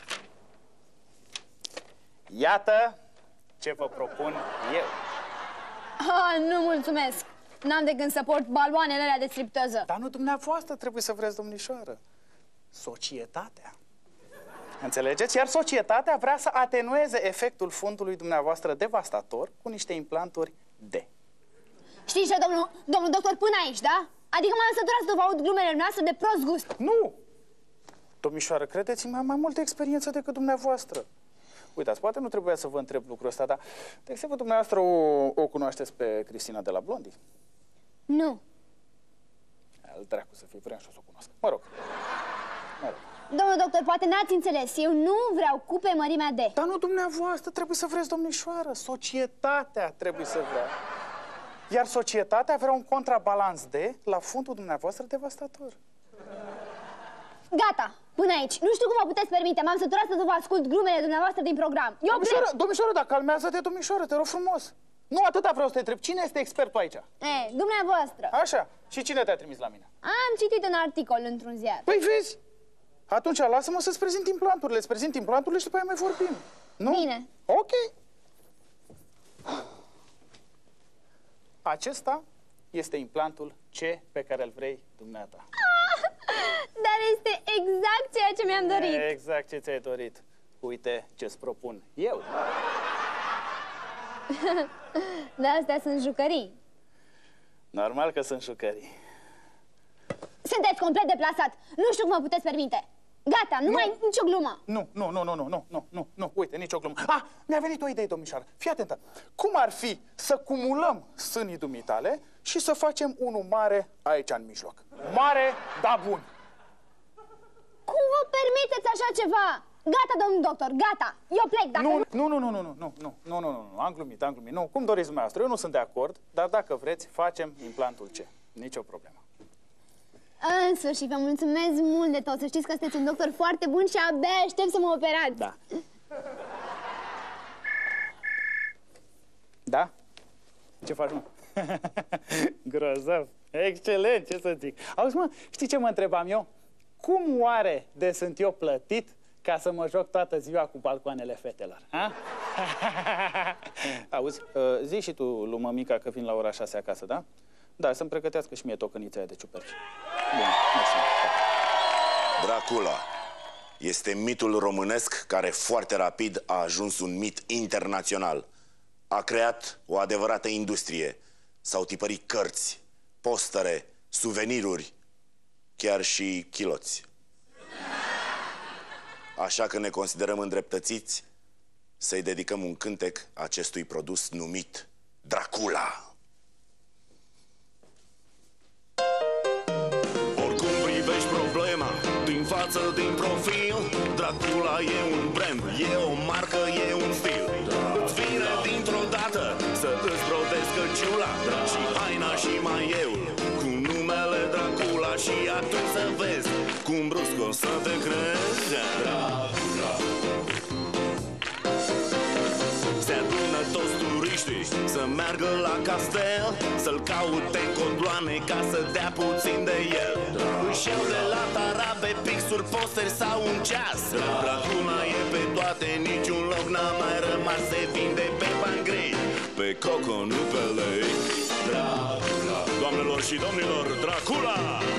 Iată ce vă propun eu. Ah, nu mulțumesc. N-am de gând să port baloanele alea de striptoză. Dar nu dumneavoastră trebuie să vreți, domnișoară. Societatea. Înțelegeți? Iar societatea vrea să atenueze efectul fundului dumneavoastră devastator cu niște implanturi D. Știi ce, domnul, domnul doctor, până aici, da? Adică m-am săturat să vă aud glumele noastre de prost gust. Nu! Domnișoară, credeți-mă, am mai multă experiență decât dumneavoastră. Uitați, poate nu trebuia să vă întreb lucrul ăsta, dar, de exemplu, dumneavoastră o, o cunoașteți pe Cristina de la Blondie? Nu. Al dracu să fie, vreau și o să o cunosc. Mă rog. Mă rog. Domnul doctor, poate n-ați înțeles. Eu nu vreau cupe mărimea D. Dar nu dumneavoastră trebuie să vreți, domnișoară. Societatea trebuie să vrea. Iar societatea vrea un contrabalans D la fundul dumneavoastră devastator. Gata, până aici. Nu știu cum vă puteți permite. M-am săturat să vă ascult glumele dumneavoastră din program. Eu Domnișoară, plec. domnișoară, dar calmează-te, domnișoară, te rog frumos. Nu atâta vreau să te întreb. Cine este expertul aici? E, dumneavoastră. Așa. Și cine te-a trimis la mine? Am citit un articol într-un ziar. Păi vezi? Atunci lasă-mă să-ți prezint implanturile. Îți prezint implanturile și după aia mai vorbim. Nu? Bine. Ok. Acesta este implantul C pe care îl vrei dumneata. Ah, dar este exact ceea ce mi-am dorit. Exact ce ți-ai dorit. Uite ce-ți propun eu. De astea sunt jucării. Normal că sunt jucării. Sunteți complet deplasat. Nu știu cum vă puteți permite. Gata, nu, nu. mai nicio glumă. Nu, nu, nu, nu, nu, nu, nu, nu, nu, uite, nicio glumă. Ah, mi-a venit o idee, domnișoară. Fii atentă. Cum ar fi să cumulăm sânii dumitale și să facem unul mare aici în mijloc? Mare, da bun. Cum vă permiteți așa ceva? Gata, domnul doctor, gata. Eu plec dacă nu... Nu, nu, nu, nu, nu, nu, nu, nu, nu, nu, nu, am glumit, am glumit. Nu, cum doriți dumneavoastră, eu nu sunt de acord, dar dacă vreți, facem implantul C. Nicio problemă. În sfârșit, vă mulțumesc mult de tot. Să știți că sunteți un doctor foarte bun și abia aștept să mă operați. Da. Da? Ce faci, mă? Grozav. Excelent, ce să zic. Auzi, mă, știi ce mă întrebam eu? Cum oare de sunt eu plătit ca să mă joc toată ziua cu balcoanele fetelor? Ha? Auzi, zi și tu, lui mămica, că vin la ora șase acasă, da? Da, să-mi pregătească și mie tocănița aia de ciuperci. Bun, mersi. Dracula este mitul românesc care foarte rapid a ajuns un mit internațional. A creat o adevărată industrie. S-au tipărit cărți, postere, suveniruri, chiar și chiloți. Așa că ne considerăm îndreptățiți să-i dedicăm un cântec acestui produs numit Dracula. față din profil. Dracula e un brand, e o marcă, e un stil. Îți vine dintr-o dată să îți brodezi căciula și haina și maieul cu numele Dracula. Și atunci să vezi cum brusc o să te crezi. Dracula. Se adună toți turiștii să meargă la castel, să-l caute codloane ca să dea puțin de el. Își iau de la tarabe pixuri, posteri sau un ceas. Dracula e pe toate, niciun loc n-a mai rămas. Se vinde pe bani grei, pe coco, nu pe lei. Dracula. Doamnelor și domnilor, Dracula!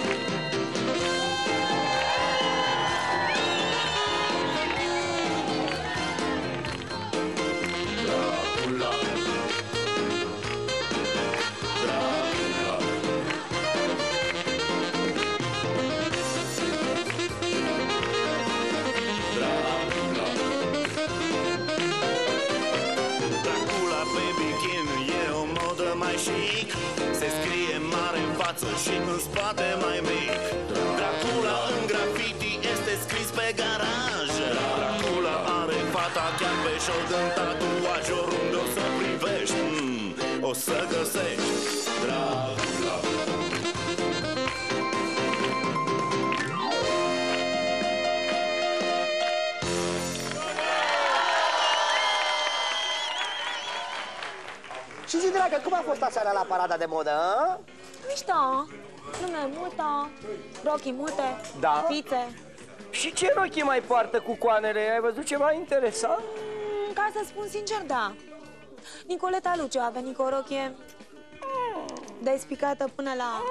Chic, se scrie mare în față și în spate mai mic. Dracula în graffiti este scris pe garaj. Dracula are fata chiar pe șold în tatuaj. Oriunde o să privești, mm, o să găsești Dracula. Și zi, dragă, cum a fost aseară la parada de modă, a? Mișto, lume mută, rochii mute, Da. fițe. Și ce rochii mai poartă cu coanele? Ai văzut ceva interesant? Mm, ca să spun sincer, da. Nicoleta Luciu a venit cu o rochie despicată până la...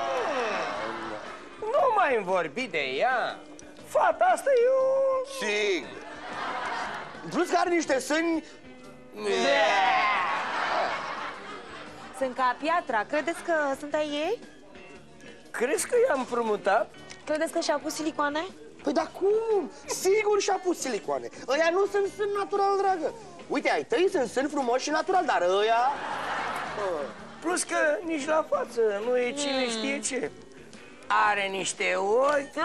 Nu mai îmi vorbi de ea. Fata asta e o... Sigur. Plus că are niște sâni... Sunt ca piatra. Credeți că sunt ai ei? Crezi că i-am împrumutat? Credeți că și-a pus silicoane? Păi da cum? Sigur și-a pus silicoane. Ăia nu sunt sân natural, dragă. Uite, ai tăi sunt sân frumos și natural, dar ăia... Plus că nici la față nu e cine știe ce. Are niște ochi...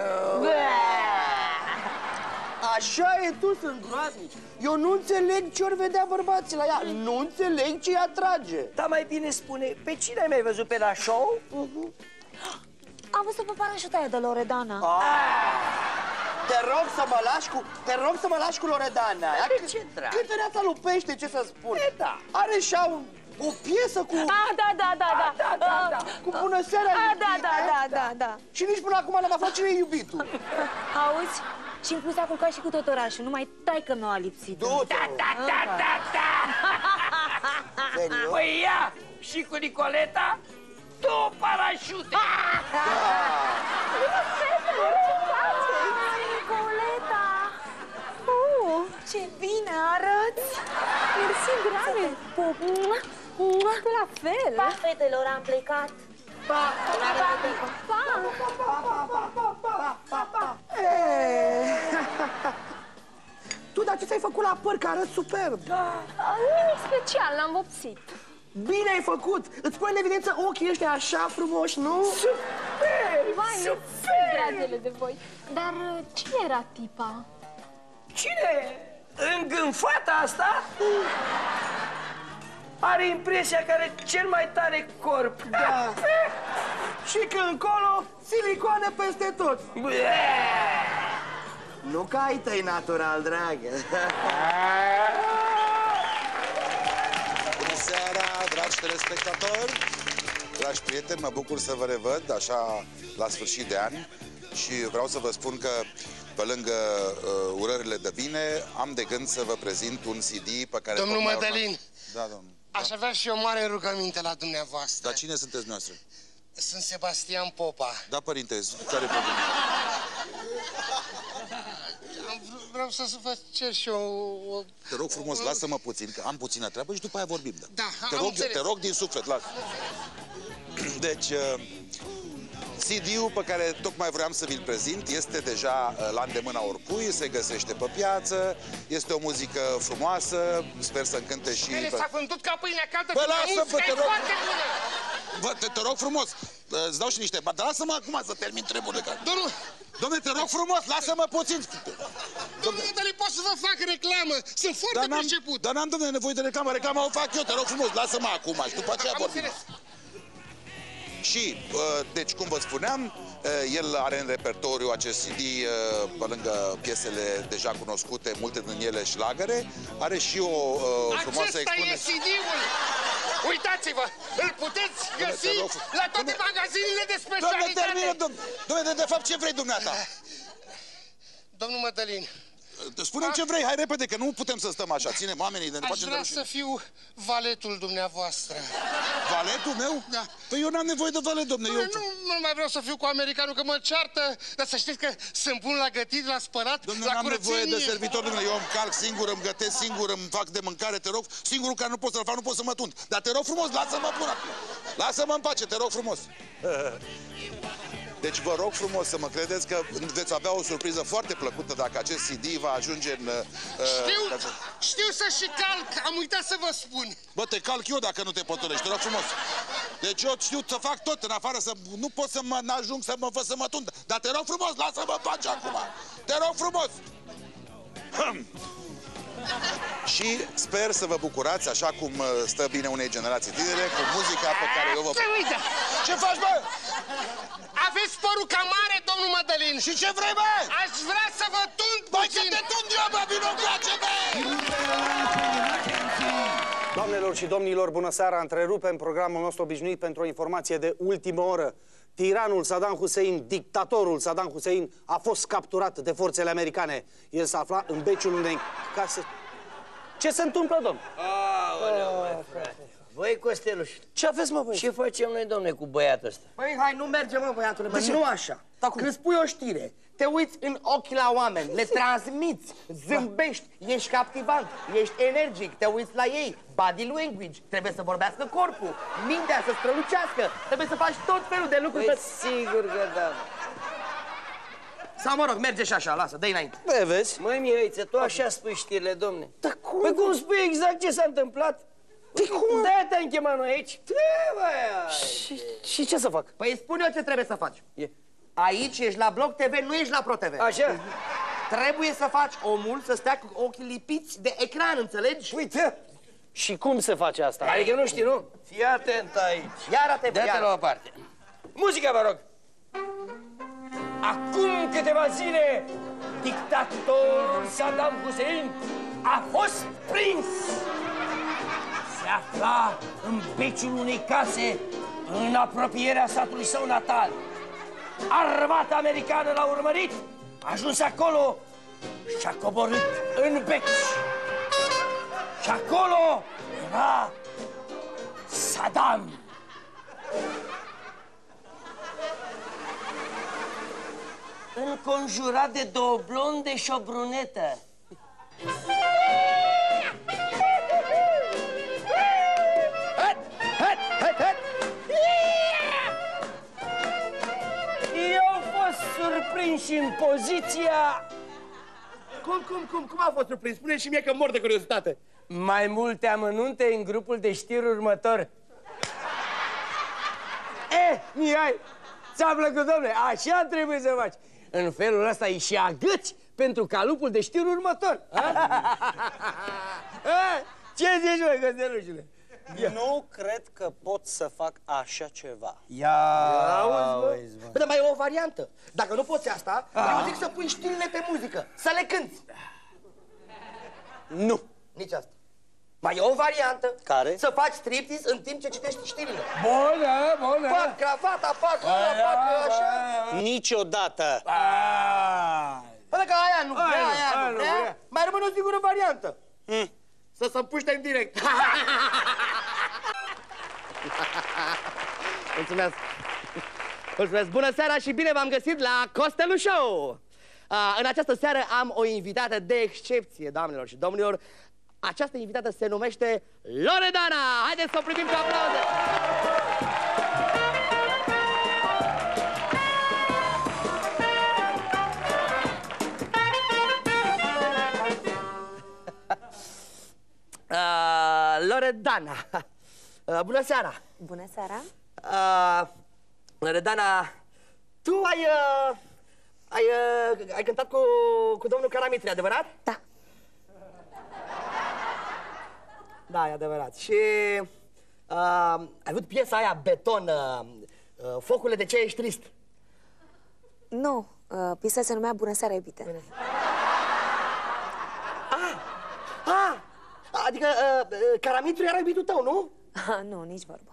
Așa e, tu sunt groaznici. Eu nu înțeleg ce ori vedea bărbații la ea. Nu înțeleg ce îi atrage. Dar mai bine spune, pe cine ai mai văzut pe la show? Uh-huh. Am văzut pe parașuta aia de Loredana. Ah. Te rog să mă lași cu... Te rog să mă lași cu Loredana. De ce, drag? Cântăreața lupește, ce să spun. E, da. Are și-a un... o piesă cu... Ah, da, da, da, da. da, da, da. Cu bună seara, ah, da, iubire. da, da, da, da. Și nici până acum n-am aflat cine e iubitul. Auzi? Și în plus a culcat și cu tot orașul, numai taică nu a lipsit. Du-te! Da, da, da, da, da! Păi ia și cu Nicoleta, două parașute! Nicoleta! Uh, ce bine arăți! Mersi, dragă! Tu la fel! Pa, fetelor, am plecat! Pa! Tu, dar ce ți-ai făcut la păr, că arăți superb? Nimic special, l-am vopsit. Bine ai făcut! Îți pune în evidență ochii ăștia așa frumoși, nu? Super! Vai, super! Dragele de voi. Dar cine era tipa? Cine? Îngânfata asta? Are impresia că are cel mai tare corp. Da. Și că încolo, silicoane peste tot. Nu că ai tăi natural, dragă. Bună seara, dragi telespectatori, dragi prieteni, mă bucur să vă revăd așa la sfârșit de an și vreau să vă spun că pe lângă uh, urările de bine, am de gând să vă prezint un C D pe care... Domnul Mădălin, da, domnul. Aș avea și o mare rugăminte la dumneavoastră. Dar cine sunteți noastră? Sunt Sebastian Popa. Da, părinte, care probleme? Vreau să vă cer și eu o... Te rog frumos, lasă-mă puțin, că am puțină treabă și după aia vorbim. Da, da te, rog, te rog din suflet, lasă. Deci, C D-ul pe care tocmai vreau să vi-l prezint este deja la îndemâna oricui, se găsește pe piață, este o muzică frumoasă, sper să încânte și... Care s-a vândut ca pâinea caldă. Bă, lasă-mă, te rog! Bă, te, te rog frumos, îți dau și niște bani, dar lasă-mă acum să termin treburile. Domnul, Dom'le, te rog frumos, lasă-mă puțin. Domnul Mădălin, pot să vă fac reclamă. Sunt foarte priceput. Dar n-am, domnule, nevoie de reclamă. Reclama o fac eu, te rog frumos, lasă-mă acum și după aceea vorbim. Și, deci, cum vă spuneam, el are în repertoriu acest C D, pe lângă piesele deja cunoscute, multe din ele șlagăre, are și o frumoasă expunere. Acesta e C D-ul! Uitați-vă, îl puteți găsi la toate magazinele de specialitate! Doamne, termină, domnule, de fapt, ce vrei dumneata? Domnul Mădălin, spune-mi ce vrei, hai repede, că nu putem să stăm așa, ținem oamenii de ne aș facem de vrea rușine. să fiu valetul dumneavoastră. Valetul meu? Da. Păi eu n-am nevoie de valet, domne. Eu... Nu, nu mai vreau să fiu cu americanul, că mă ceartă, dar să știți că sunt bun la gătit, la spălat, domne, la n-am curățenie. nevoie de servitor, domnule, eu îmi calc singur, îmi gătesc singur, îmi fac de mâncare, te rog. Singurul care nu pot să-l fac, nu pot să mă tund. Dar te rog frumos, lasă-mă până acum. Lasă-mă în pace, te rog frumos. Deci vă rog frumos să mă credeți că veți avea o surpriză foarte plăcută dacă acest C D va ajunge în... Uh, știu, ca să... știu să și calc, am uitat să vă spun. Bă, te calc eu dacă nu te potolești, te rog frumos. Deci eu știu să fac tot în afară să... Nu pot să mă ajung să mă fă să mă tund. Dar te rog frumos, lasă-mă în pace acum. Te rog frumos. Și sper să vă bucurați, așa cum stă bine unei generații tinere, cu muzica pe care eu vă... Uite! Ce faci, bă? Aveți părul cam mare, domnul Mădălin. Și ce vrei, bă? Aș vrea să vă tund puțin. Bă, puțin. ce te tund eu, bă, vino încoace, bă! Doamnelor și domnilor, bună seara! Întrerupem programul nostru obișnuit pentru o informație de ultimă oră. Tiranul Saddam Hussein, dictatorul Saddam Hussein, a fost capturat de forțele americane. El se afla în beciul unei case... Ce se întâmplă, domn? Aoleu, măi, frate. Băi, Costeluș, ce aveți, mă, băi? Ce facem noi, domne, cu băiatul ăsta? Păi, hai, nu merge, mă, băiatule, mă, nu așa. Când spui o știre, te uiți în ochii la oameni, le transmiți, zâmbești, ești captivant, ești energic, te uiți la ei, body language, trebuie să vorbească corpul, mintea să strălucească, trebuie să faci tot felul de lucruri. Păi, sigur că da. Sau, mă rog, merge și așa, lasă, dă-i înainte. Băi, vezi? Măi, Mihăiță, tu așa spui știrile, domne. Dar cum? Păi cum spui exact ce s-a întâmplat? Păi cum? De-aia te-am chemat noi aici. Trebuie! Și, și ce să fac? Păi spune eu ce trebuie să faci. E. Aici ești la Bloc T V, nu ești la Pro T V. Așa? Trebuie să faci omul să stea cu ochii lipiți de ecran, înțelegi? Uite! Și cum se face asta? Adică nu știi, nu? Fii atent aici. Iară-te, Dă-te la o parte. Muzica, vă rog! Acum câteva zile, dictatorul Saddam Hussein a fost prins. Se afla în beciul unei case în apropierea satului său natal. Armata americană l-a urmărit, a ajuns acolo și a coborât în beci. Și acolo era Saddam. Înconjurat de două blonde și o brunetă. Eu am fost surprins în poziția... Cum, cum, cum, cum a fost surprins? Spune și mie că mor de curiozitate. Mai multe amănunte în grupul de știri următor. Eh, Mihai, ți-a plăcut, domnule? Așa trebuie să faci. În felul ăsta îi și agăți pentru calupul de știri următor. Ce zici, măi, Căstelușule? Nu cred că pot să fac așa ceva. Ia, auzi, bă. Dar mai e o variantă. Dacă nu poți asta, eu zic să pui știrile pe muzică, să le cânti. Nu. Nici asta. Mai e o variantă. Care? Să faci striptease în timp ce citești știrile. Bună, bună. Fac cravata, fac ăla, fac așa. Niciodată. Bă, dacă aia nu vrea, aia, aia nu vrea, vrea, mai rămâne o singură variantă. Hmm. Să se împuște în direct. Mulțumesc. Mulțumesc. Bună seara și bine v-am găsit la Costelu Show. Uh, în această seară am o invitată de excepție, doamnelor și domnilor. Această invitată se numește Loredana. Haideți să o primim cu aplauze. Uh, Loredana. Uh, bună seara. Bună seara. Uh, Loredana, tu ai, uh, Ai, uh, ai cântat cu, cu domnul Caramitri, adevărat? Da. Da, e adevărat. Și uh, ai avut piesa aia, Beton, uh, uh, Focule, de ce ești trist? Nu, uh, piesa se numea Bună seara, iubite. Ah, ah, adică uh, uh, Caramitru era iubitul tău, nu? Ah, nu, nici vorba.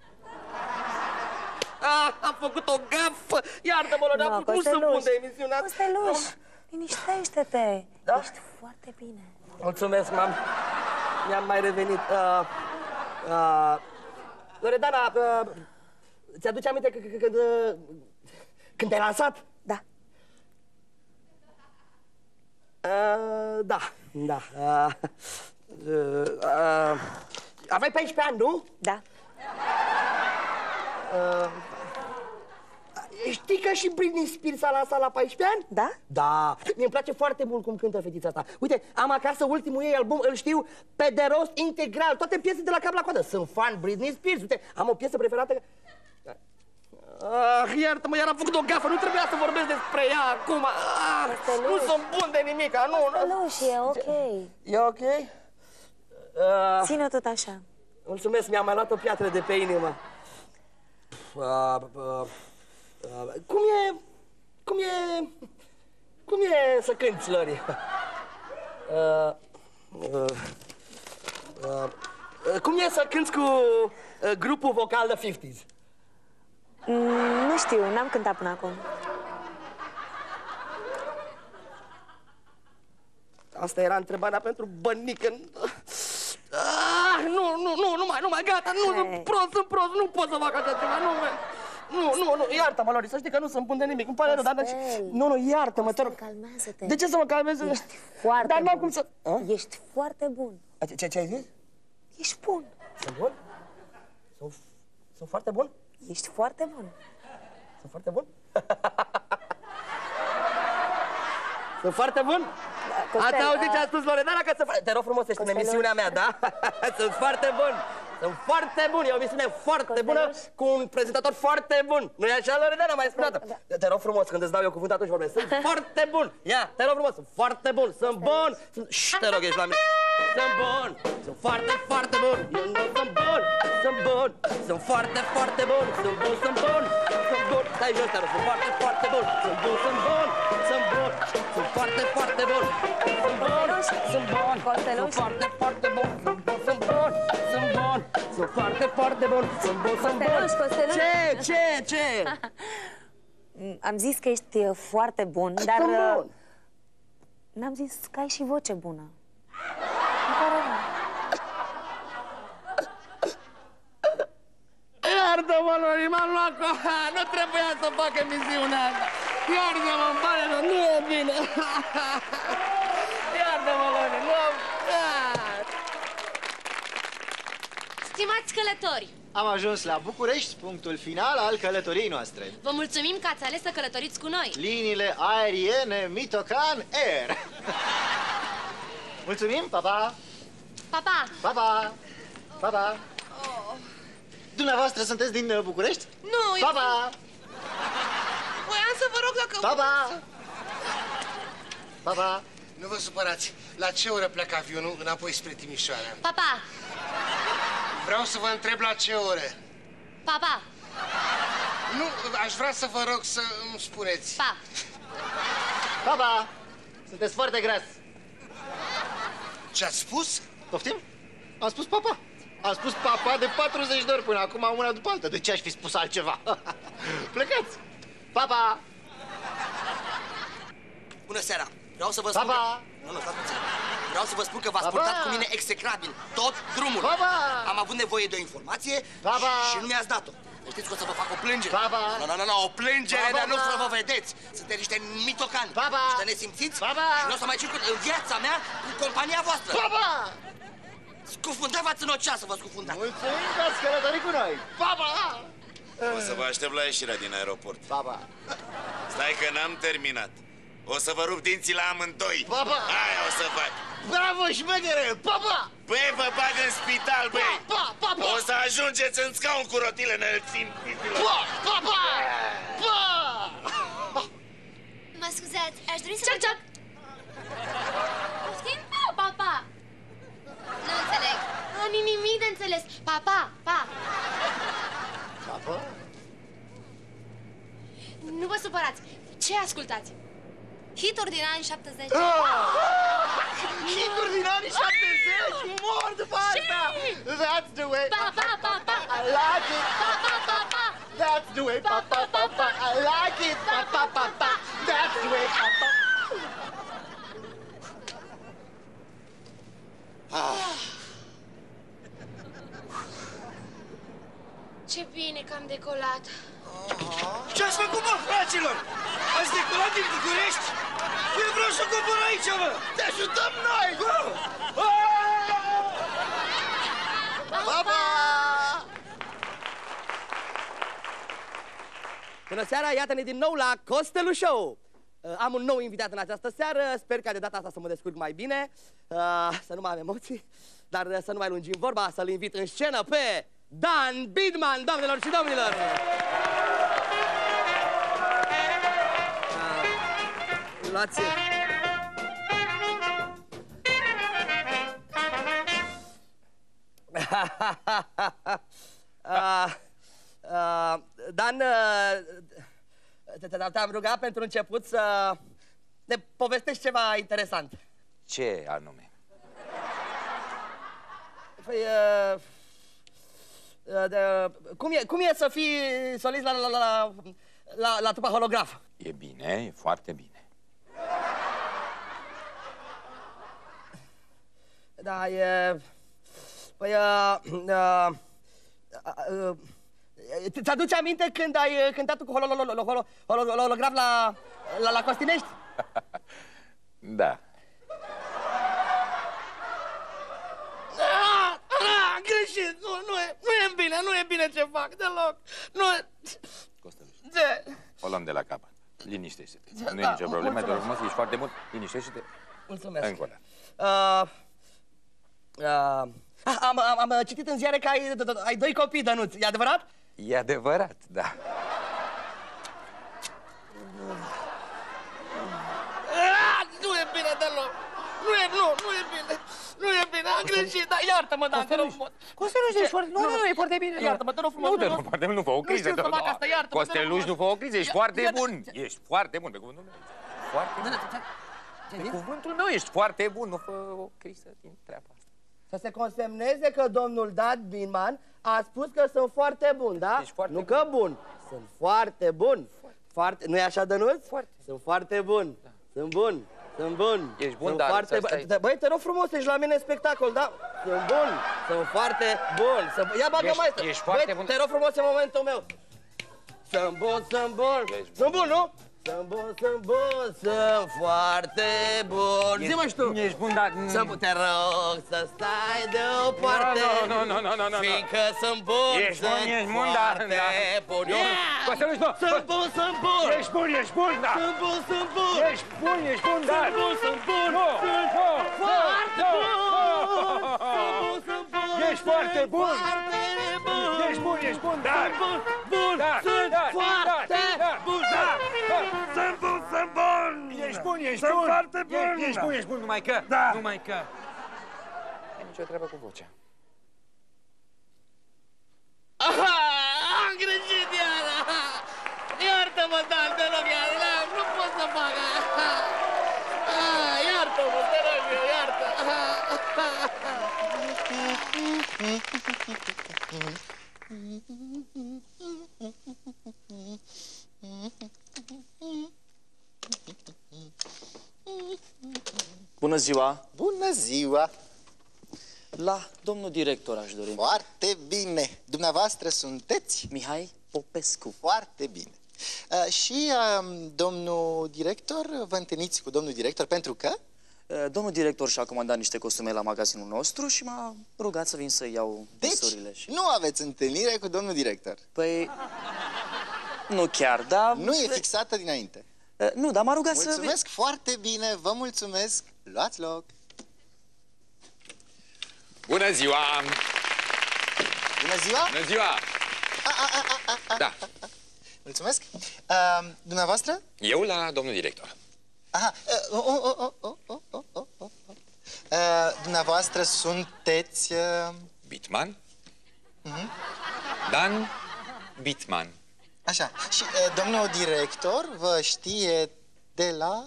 Ah, am făcut o gafă! Iartă-mă, Lor, am făcut, nu să pun de emisiunea. Costeluș, liniștește-te. Da? Ești foarte bine. Mulțumesc, m-am... Mi-am mai revenit. Uh, uh, Loredana, uh, ți-aduce aminte că, că, când, uh, când te-ai lansat? Da. Uh, da, da. Uh, uh, uh, aveai paisprezece ani, nu? Da. Uh, știi că și Britney Spears a lansat la paisprezece ani? Da? Da. Mi-mi place foarte mult cum cântă fetița asta. Uite, am acasă ultimul ei album, îl știu pe de rost integral, toate piesele de la cap la coadă. Sunt fan Britney Spears. Uite, am o piesă preferată. Ah, iartă-mă, iar am făcut o gafă, nu trebuia să vorbesc despre ea acum. Ah, nu sunt bun de nimic, nu, nu. Costeluș, e ok. E ok? Uh, Ține-o tot așa. Mulțumesc, mi-am mai luat o piatră de pe inimă. Uh, uh, uh, cum e... Cum e... Cum e să cânti, Lori? Uh, uh, uh, uh, cum e să cânti cu uh, grupul vocal de cincizeci? Mm, nu știu, n-am cântat până acum. Asta era întrebarea pentru bănică. Ah, nu, nu, nu, nu mai, nu mai, gata, nu, sunt prost, sunt prost, nu pot să fac așa ceva, nu, nu, nu, nu, iartă-mă, Lori, să știi că nu sunt bun de nimic, îmi pare rău, dar... Nu, nu, iartă-mă, te rog. Calmează-te. De ce să mă calmez? Ești foarte Dar n-am bun. cum să... Ești foarte bun. Ce, ce ai zis? Ești bun. Sunt bun? Sunt, sunt foarte bun? Ești foarte bun. Sunt foarte bun? Sunt foarte bun? Costel, Ați auzit ce a uh, spus Loredana? Că să... Te rog frumos, ești în emisiunea mea, da? Sunt foarte bun! Sunt foarte bun! E o emisiune foarte bună cu un prezentator foarte bun! Nu-i așa, Loredana? Mai spune-o. Te rog frumos, când îți dau eu cuvântul atunci vorbesc. Sunt foarte bun! Ia, te rog frumos, sunt foarte bun! Sunt bun! Sunt... Șt, te rog, ești la mine! Sunt bun! Sunt foarte, foarte bun! Eu nu sunt bun! Sunt bun! Sunt foarte, foarte bun! Sunt bun, sunt bun! Sunt bun! Stai jos, te rog, sunt foarte, foarte bun! Sunt bun, sunt bun! Sunt bun! Sunt foarte, foarte bun! Sunt bun! Sunt bun! Sunt foarte, foarte bun! Sunt bun, sunt bun! Sunt bun! Sunt foarte, foarte bun! Sunt bun, sunt bun! Costeluș, Costeluș. Ce? Ce? Ce? Am zis că ești uh, foarte bun, dar... Sunt uh, bun! N-am zis că ai și voce bună. Îmi pare rău. Iartă-mă, Lori, m-am luat cu... Nu trebuia să fac emisiunea asta! Iartă-mă, îmi pare rău, nu e bine! Iartă-mă, Lori, nu... Stimați călători, Am ajuns la București, punctul final al călătoriei noastre. vă mulțumim că ați ales să călătoriți cu noi. Liniile aeriene Mitocan Air. Mulțumim, pa, pa! Pa, pa! Pa, pa! Pa, pa! Dumneavoastră sunteți din uh, București? Nu, Pa, pa! Voiam să vă rog dacă... Pa, pa! Pa, pa! Nu vă supărați. La ce oră pleacă avionul înapoi spre Timișoara? Pa, pa! Vreau să vă întreb la ce ore. Pa, pa! Nu, aș vrea să vă rog să îmi spuneți. Pa! Pa, pa! Sunteți foarte gras. Ce ați spus? Poftim? Am spus papa. Am spus papa de patruzeci de ori până acum, una după alta. De ce aș fi spus altceva? Plecați! Papa! Bună seara! Vreau să vă spun Papa! că... Nu, nu, stați puțin. Vreau să vă spun că v-ați Papa! purtat cu mine execrabil tot drumul. Papa! Am avut nevoie de o informație Papa! și nu mi-ați dat-o. Știți că o să vă fac o plângere. Papa! Nu, nu, nu, nu, o plângere, Papa! dar nu să vă vedeți. Sunteți niște mitocani. Papa! Niște nesimțiți. Papa! Și nu o să mai circul în viața mea cu compania voastră. Papa! Scufundați-vă în ocean să vă scufundați. Mulțumim că ați călătorit cu noi. Papa! O să vă aștept la ieșirea din aeroport. Papa! Stai că n-am terminat. O să vă rup dinții la amândoi. Papa! Aia o să fac. Bravo, șmeghere! Papa! Băi, vă bag în spital, băi! Pa, pa, pa, O să ajungeți în scaun cu rotile înălțimților. Pa, pa, pa! Pa! Mă scuzați, aș dori să... Cioc, cioc! Poftim? Pa, pa! Nu înțeleg. Nu nimic de înțeles. Pa, pa, pa! Papa? Nu vă supărați. Ce ascultați? Hituri din anii șaptezeci. Hituri din anii șaptezeci? Mor după asta! That's the way! Pa, pa, pa, pa! I like it! Pa, pa, pa, pa! That's the way! Pa, pa, pa, pa! I like it! Pa, pa, pa, pa! That's the way! Pa, pa! Ah. Ce bine că am decolat. Ce-ați făcut, mă, fraților? Ați decolat din București? Eu vreau să cobor aici, mă! Te ajutăm noi! Pa, pa! Bună seara, iată-ne din nou la Costelu Show. Am un nou invitat în această seară, sper că de data asta să mă descurc mai bine, să nu mai am emoții, dar să nu mai lungim vorba, să-l invit în scenă pe Dan Bidman, doamnelor și domnilor! Luați... Dan, te-am rugat pentru început să ne povestești ceva interesant. Ce anume? Păi, uh, de, cum, e, cum e să fii solist la, la, la, la, la trupa Holograf? E bine, e foarte bine. Da, e... Păi, uh, uh, uh, ți-aduce aminte când ai cântat cu holo, holo, holo, holo, holo, holograf la, la, la Costinești? Da. Ah, ah, greșit! Nu, nu, e, nu e bine, nu e bine ce fac deloc. Nu e... Costel, Ce? o luăm de la capăt. Liniștește-te. Nu e Da, nicio problemă, te rog mulțumesc. frumos, ești foarte bun. Liniștește-te. Mulțumesc. Încă o dată. Uh, uh, am, am, am citit în ziare că ai, ai doi copii, Dănuț. E adevărat? E adevărat, da. Ah, nu e bine deloc. Nu e, nu, nu e bine. Nu e bine, am greșit, dar iartă-mă, Dan, te rog frumos. Costeluș, ești foarte... Nu, nu, nu, e foarte bine. Iartă-mă, te rog frumos. Nu, te rog foarte mult, nu fă o criză. Nu știu să fac asta, iartă-mă, te rog Costeluș, nu frumos. fă o criză, ești Ia- foarte iartă- bun. Ești foarte bun, pe cuvântul meu. Foarte bun. Pe cuvântul meu, ești foarte bun, nu fă o criză din treaba asta. Să se consemneze că domnul Dan Bidman a spus că sunt foarte bun, da? Nu că bun. Sunt foarte bun. Foarte. Nu e așa, Dănuț? Foarte. Sunt foarte bun. Sunt bun. Sunt bun. Ești bun, sunt dar foarte să bun. stai- Da, băi, te rog frumos, ești la mine în spectacol, da? Sunt bun. Sunt foarte bun. Sunt... Ia bagă Ești- mai ești foarte băi, bun. te rog frumos, e momentul meu. Sunt bun, sunt bun. Sunt bun, nu? Sunt bun, sunt bun, sunt foarte bun. Ești- Zi-mă și tu. Ești bun, dar... Să te rog să stai deoparte. Nu, nu, nu, nu, nu, nu. Fiindcă sunt bun, Ești bun, sunt ești bun, dar... foarte bun. Eu... Costeluș, nu! Sunt bun, sunt bun. Ești bun, ești bun, da! Sunt bun, sunt bun. Ești bun, ești bun, dar... Sunt bun, sunt bun. Nu, Sunt nu, foarte nu, bun. nu. Sunt bun, sunt bun. Ești foarte Sunt bun. foarte bun. Ești bun, ești bun, dar... Sunt bun, bun. Da, Sunt da, foarte da, bun. da. Sunt bun, sunt bun! Ești bun, ești Sunt bun! foarte bun! Ești, ești bun, ești bun, numai că... Da. Numai că... Ai nicio treabă cu vocea. Aha, am greșit iar. Iartă-mă, Dan, te rog, iar. Nu pot să fac. Ah, iartă-mă, te rog, eu, iartă. Bună ziua! Bună ziua! La domnul director aș dori. Foarte bine! Dumneavoastră sunteți? Mihai Popescu. Foarte bine. Uh, și uh, domnul director, vă întâlniți cu domnul director pentru că? Uh, Domnul director și-a comandat niște costume la magazinul nostru și m-a rugat să vin să iau Deci, măsurile. Și... nu aveți întâlnire cu domnul director. Păi, nu chiar, dar... Nu e fixată dinainte. Uh, Nu, dar m-a rugat să... Mulțumesc foarte bine, vă mulțumesc. Luați loc. Bună ziua! Bună ziua! Bună ziua! Da, Mulțumesc. Uh, dumneavoastră? eu la domnul director. Aha, uh, oh, oh, oh, oh, oh, oh, oh, oh. Uh, dumneavoastră sunteți... Uh... Bitman? Uh-huh. Dan Bitman. Așa, și uh, domnul director vă știe de la...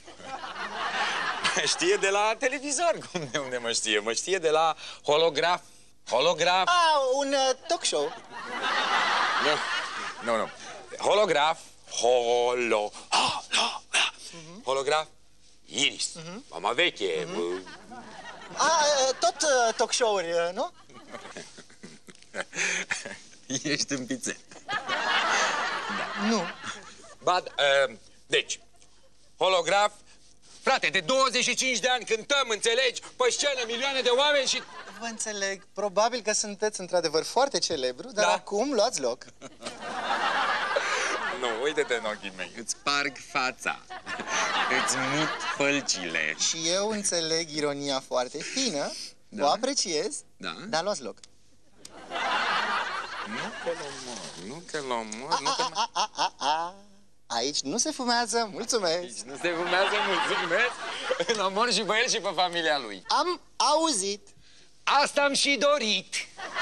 Știe de la televizor, cum de unde mă știe? Mă știe de la holograf. Holograf. Ah, un uh, talk show. Nu, nu, nu. Holograf. Holo. Holo. Holograf. Iris. Uh-huh. Mama veche. Uh-huh. Ah, tot uh, talk show-uri, uh, nu? Ești în pițe. Da. Nu. Ba, uh, deci, holograf. Frate, de douăzeci și cinci de ani cântăm, înțelegi, pe scenă milioane de oameni și... Vă înțeleg. Probabil că sunteți într-adevăr foarte celebru, dar da. acum luați loc. Nu, uite-te în ochii mei, îți sparg fața, îți mut fălcile. Și eu înțeleg ironia foarte fină, da. O apreciez, da. Dar luați loc. Nu că l-omor, nu că l-omor, nu că... A, a, a, a. Aici nu se fumează, mulțumesc. Aici nu se fumează, mulțumesc. Îl omor și pe el și pe familia lui. Am auzit. Asta am și dorit.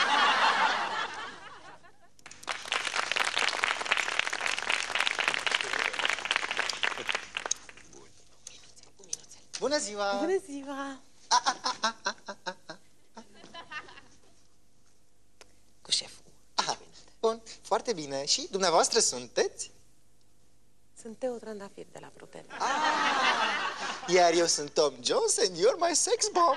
Bună ziua! Bună ziua! A, a, a, a, a, a, a. Cu șeful. Aha, bun, foarte bine. Și dumneavoastră sunteți? Sunt Teo Trandafir de la Propen. Ah, iar eu sunt Tom Jones and you're my sex bomb.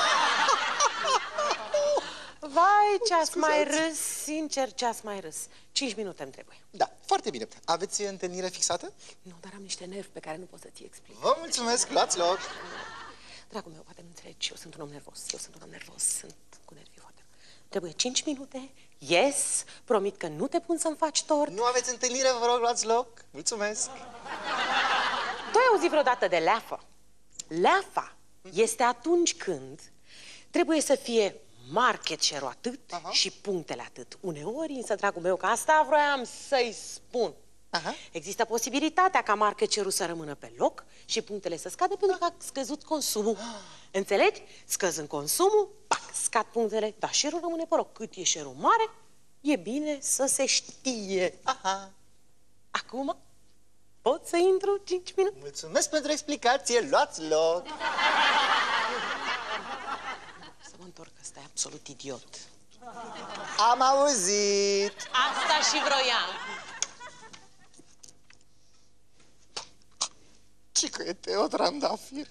Vai, ce-ați mai râs, sincer, ce-ați mai râs. Cinci minute îmi trebuie. Da, foarte bine. Aveți întâlnire fixată? Nu, dar am niște nervi pe care nu pot să ți explic. Vă mulțumesc, luați loc. Dragul meu, poate nu înțelegi, eu sunt un om nervos. Eu sunt un om nervos, sunt cu nervii foarte... Trebuie cinci minute, yes, promit că nu te pun să-mi faci tort. Nu aveți întâlnire, vă rog, luați loc. Mulțumesc. Tu ai auzit vreodată de leafă? Leafa este atunci când trebuie să fie market share-ul atât uh-huh. și punctele atât. Uneori, însă, dragul meu, că asta vroiam să-i spun. Uh-huh. Există posibilitatea ca market share-ul să rămână pe loc și punctele să scadă pentru că a scăzut consumul. Înțelegi? Scăzând consumul, pac, scad punctele, dar share-ul rămâne pe loc. Cât e share-ul mare, e bine să se știe. Aha. Acum pot să intru cinci minute? Mulțumesc pentru explicație, luați loc. Să mă întorc, că stai absolut idiot. Am auzit. Asta și vroiam. Ce că e Teo Trandafir.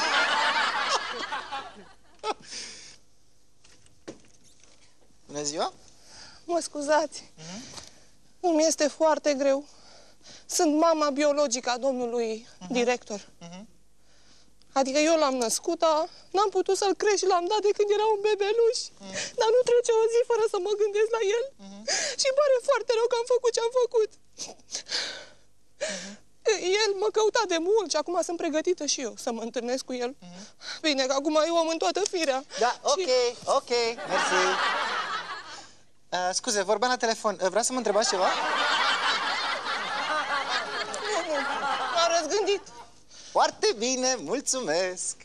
Bună ziua. Mă scuzați. Mm-hmm. Îmi este foarte greu. Sunt mama biologică a domnului uh-huh. director. Uh-huh. Adică eu l-am născut, dar n-am putut să-l cresc și l-am dat de când era un bebeluș. Uh-huh. Dar nu trece o zi fără să mă gândesc la el. Uh-huh. Și îmi pare foarte rău că am făcut ce am făcut. Uh-huh. El mă căuta de mult și acum sunt pregătită și eu să mă întâlnesc cu el. Uh-huh. Bine, că acum eu am în toată firea. Da, ok, și... ok, mersi. Uh, scuze, vorbeam la telefon. Uh, vreau să mă întrebați ceva? M-a răzgândit. Foarte bine, mulțumesc.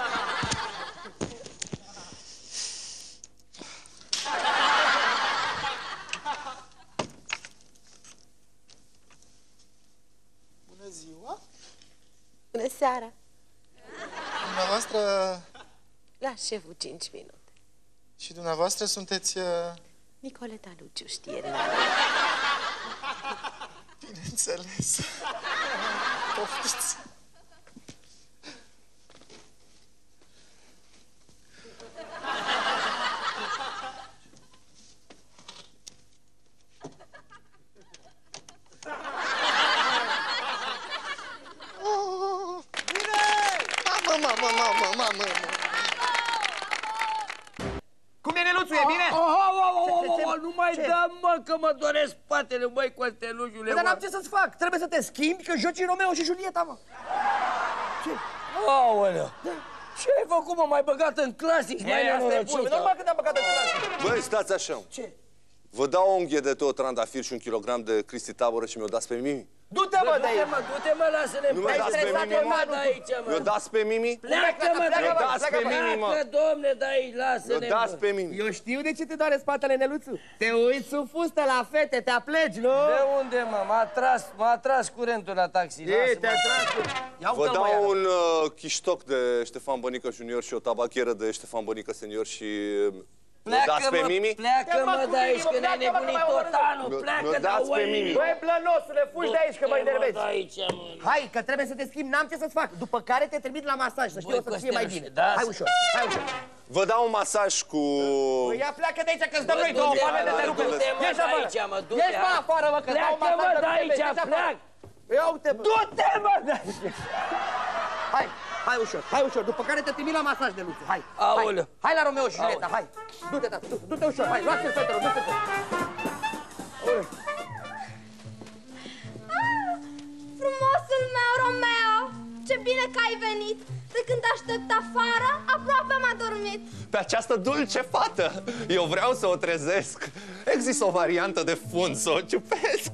Bună ziua. Bună seara. Dumneavoastră... La șeful cinci minute. Și dumneavoastră sunteți... Uh... Nicoleta Luciu, știe. Bineînțeles. Poftiți. Mamă, mamă, mamă, mamă. Cum e, Neluțu, e bine? Oh, oh, oh, oh, oh, nu mai dă, mă, că mă doresc spatele, măi, Costelușule. Dar n-am ce să-ți fac, trebuie să te schimbi, că joci Romeo și Julieta, mă. Ce? Aoleu. Ce ai făcut, mă, mai băgat în clasic, mai nenorocită? Normal că te-am băgat în clasic. Băi, stați așa. Ce? Vă dau o unghie de tot trandafir și un kilogram de Cristi Taboră și mi-o dați pe Mimi? Du-te, mă, de aici! Du-te, mă, lasă-ne! Nu mi-o dați pe Mimi, mă? Mi-o dați pe Mimi? Pleacă, mă, Mi-o dați pe Mimi, mă? pleacă, domne, de aici, lasă-ne, Mi-o dați pe Mimi. Eu știu de ce te doare spatele, Neluțu. Te uiți sub fustă la fete, te aplegi, nu? De unde, mă? M-a tras, m-a tras curentul la taxi. E, te-a tras Vă dau un uh, chiștoc de Ștefan Bănică Junior și o tabacheră de Ștefan Bănică Senior și... Mi-o dați pe Mimi? Pleacă, mă, de aici, că ne-ai nebunit tot anul. Pleacă, mi-o dați pe Mimi. Băi, blănosule, fugi de aici că mă enervezi. Hai, că trebuie să te schimbi, n-am ce să-ți fac. După care te trimit la masaj, să știu o să fie mai bine. Hai ușor, hai ușor. Vă dau un masaj cu... Păi ia pleacă de aici, că-ți dăm noi două bane de te rupe. Ieși afară, ieși mă afară, mă, că-ți dau un masaj de rupe. Pleacă, mă, de aici, pleacă. Ia uite, bă. Du-te, mă, de aici. Hai. Hai ușor, hai ușor, după care te trimit la masaj de luțu, hai, hai, hai la Romeo și Julieta, hai, du-te, tata, du-te ușor, hai, luați-l fetelor, du-te. Frumosul meu, Romeo, ce bine că ai venit. De când aștept afară, aproape m-a dormit. Pe această dulce fată, eu vreau să o trezesc. Există o variantă de fund, să o ciupesc.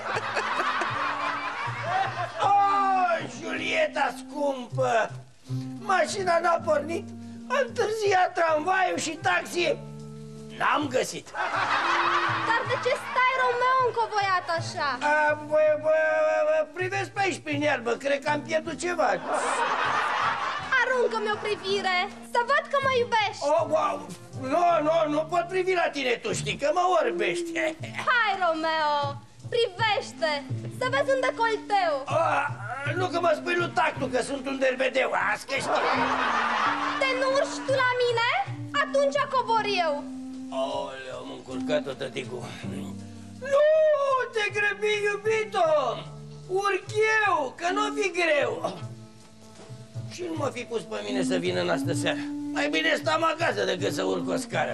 Oh, Julieta scumpă! Mașina n-a pornit, a întârziat tramvaiul și taxi. N-am găsit. Dar de ce stai, Romeo, încovoiat așa? A, bă, bă, bă, privesc pe aici prin iarbă, cred că am pierdut ceva. Aruncă-mi o privire, să văd că mă iubești. Oh, wow. Nu, nu, nu pot privi la tine, tu știi că mă orbești. Hai, Romeo, privește, să vezi un decolteu. Oh, nu că mă spui lui tactu că sunt un derbedeu, azi că știi. Te nu urci tu la mine? Atunci cobor eu. Oleu, m-am încurcat-o, tăticu. Nu, te grăbi, iubito! Urc eu, că nu fi greu. Și nu mă fi pus pe mine să vin în astă seară. Mai bine stam acasă decât să urc o scară.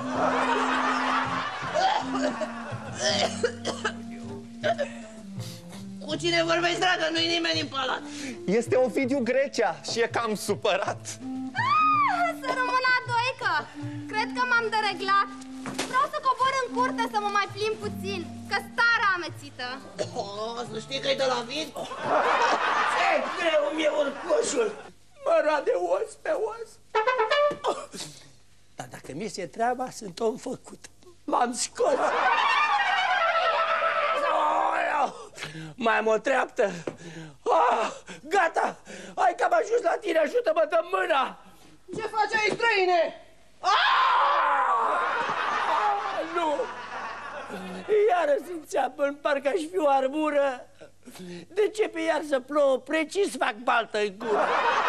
Cu cine vorbești, dragă? Nu-i nimeni în palat. Este Ovidiu Grecea și e cam supărat. Ah, să rămână a doică. Cred că m-am dereglat. Vreau să cobor în curte să mă mai plimb puțin, că starea amețită. Oh, să știi că-i de la vid? Ce greu mi-e urcoșul. Mă roade os pe os. Dar dacă mi-e treaba, sunt om făcut. M-am scos. Mai am o treaptă. Ah, gata! Hai că am ajuns la tine, ajută-mă, dă mâna! Ce faci aici, străine? Ah! Nu! Iară sunt țeapăn, parcă aș fi o armură. De ce pe iar să plouă? Precis fac baltă în gură.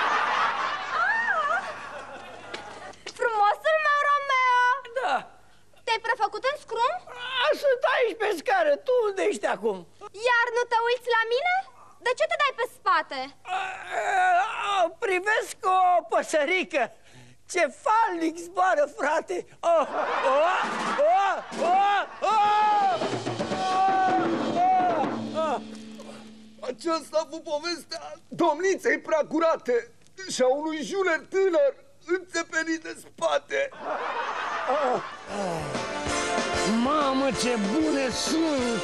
Frumosul meu, Romeo! Da. Te-ai prefăcut în scrum? A, sunt aici pe scară, tu unde ești acum? Iar nu te uiți la mine? De ce te dai pe spate? A, a, privesc o păsărică. Ce falnic zboară, frate! Oh, oh, oh, oh, oh, oh, oh. Aceasta a fost povestea domniței prea curate și a unui juler tânăr înțepenit de spate. Ah. Mamă, ce bune sunt!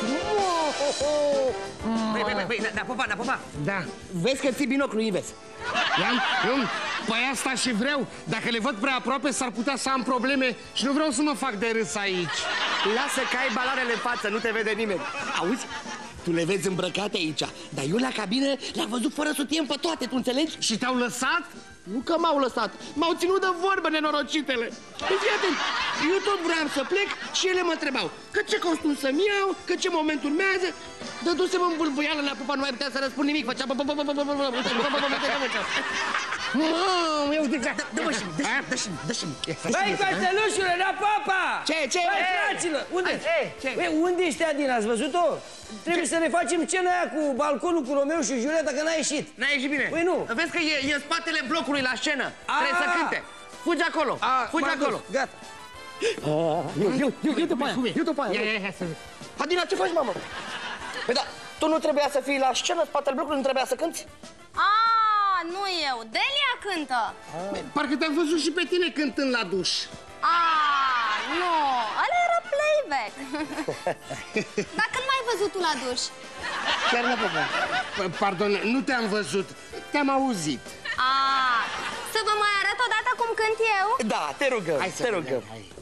Băi, băi, băi, ne-a pupat, ne-a pupat. Da. Vezi că ții binoclu, Ives. I-am? Păi asta și vreau. Dacă le văd prea aproape, s-ar putea să am probleme și nu vreau să mă fac de râs aici. Lasă că ai balarele în față, nu te vede nimeni. Auzi? Tu le vezi îmbrăcate aici, dar eu la cabină le-am văzut fără sutien pe toate, tu înțelegi? Și te-au lăsat? Nu că m-au lăsat, m-au ținut de vorbă, nenorocitele. Păi fii atent, eu tot vreau să plec și ele mă întrebau că ce costum să-mi iau, că ce moment urmează. Dăduse-mă în bulbuială, la pupa, nu mai putea să răspund nimic, făcea... Mă, eu de gata, dă-mă și dă-și-mi, dă-și-mi. Băi, cățelușule, la papa! Ce, ce? Băi, fraților, unde? Băi, unde ești Adina, ați văzut-o? Trebuie să ne facem scena aia cu balconul cu Romeo și Julieta, că n-a ieșit. N-a ieșit bine. Păi nu. Vezi că e, e în spatele blocului la scenă. Trebuie să cânte. Fugi acolo, fugi acolo. Gata. Eu, eu, eu după aia, eu după aia. Adina, ce faci, mamă? Păi da, tu nu trebuia să fii la scenă, în spatele blocului, nu trebuia să cânti? Ah, nu eu, Delia cântă. Parcă te-am văzut și pe tine cântând la duș. Ah, nu, ăla era playback. Perfect! Dar când m-ai văzut tu la duș? Chiar nu pot. Pardon, nu te-am văzut, te-am auzit. Ah, să vă mai arăt odată cum cânt eu? Da, te rugăm, Hai să te vedem, rugăm. hai.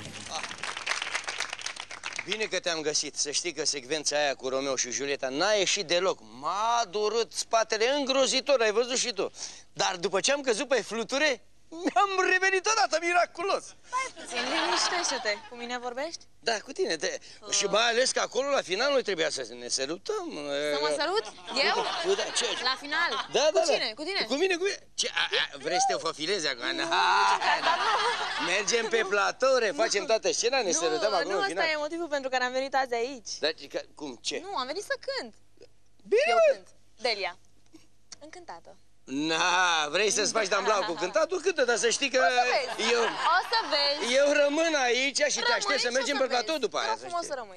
Bine că te-am găsit. Să știi că secvența aia cu Romeo și Julieta n-a ieșit deloc. M-a durut spatele îngrozitor, ai văzut și tu. Dar după ce am căzut pe fluture, mi-am revenit odată miraculos. Stai puțin, liniștește-te. Cu mine vorbești? Da, cu tine. Te... Uh. Și mai ales că acolo, la final, noi trebuia să ne sărutăm. Să mă sărut? Eu? Cu, da, ce? La final? Da, da, cu da. cine? Cu tine? Cu mine, cu mine. Ce? A, a, vrei să te făfilezi acum? Mergem pe platou, refacem toată scena, ne sărutăm acolo Nu, în ăsta final. e motivul pentru care am venit azi aici. Da, că, cum? Ce? Nu, am venit să cânt. Bine, Eu cânt. Delia. Încântată. Na, vrei să-ți faci damblau cu cântatul? Cântă, dar să știi că O să vezi. eu... O să vezi. Eu rămân aici și te aștept să și mergem o pe să platou vezi. după aia, Vreau să frumos știi. să rămâi.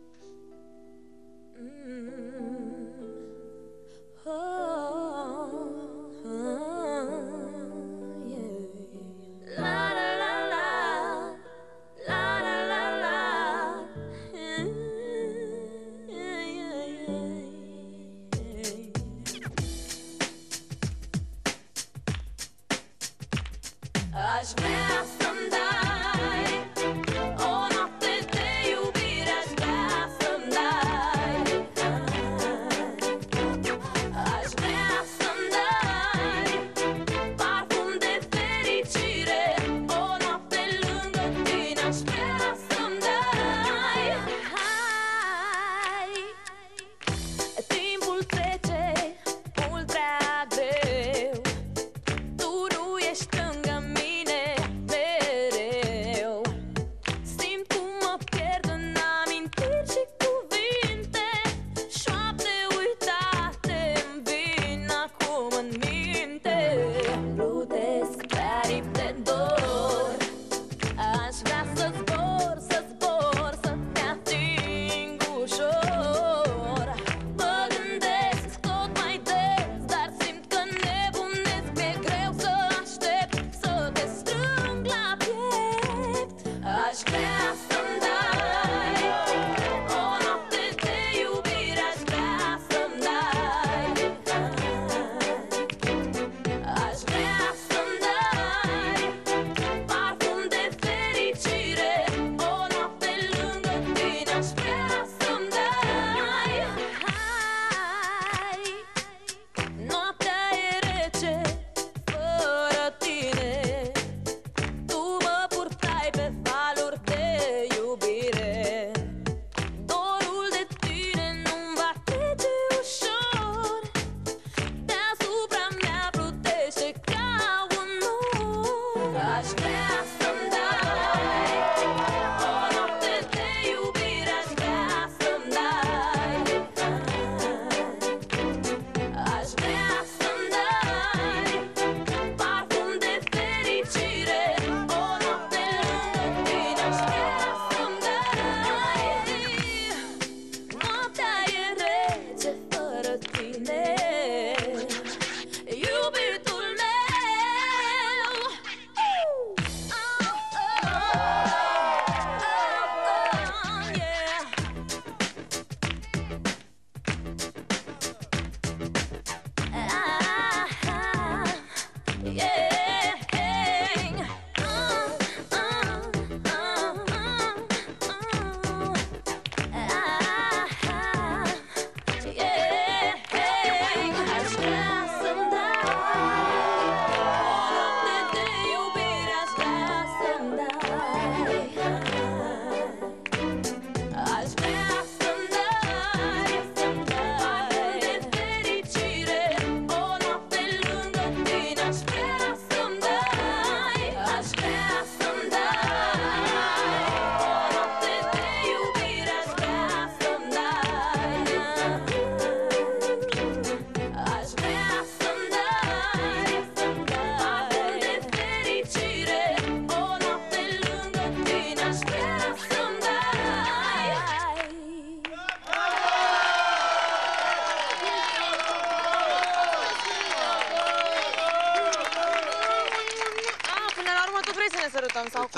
Aș vrea să-mi dai o noapte de iubire, aș vrea să-mi dai. Aș vrea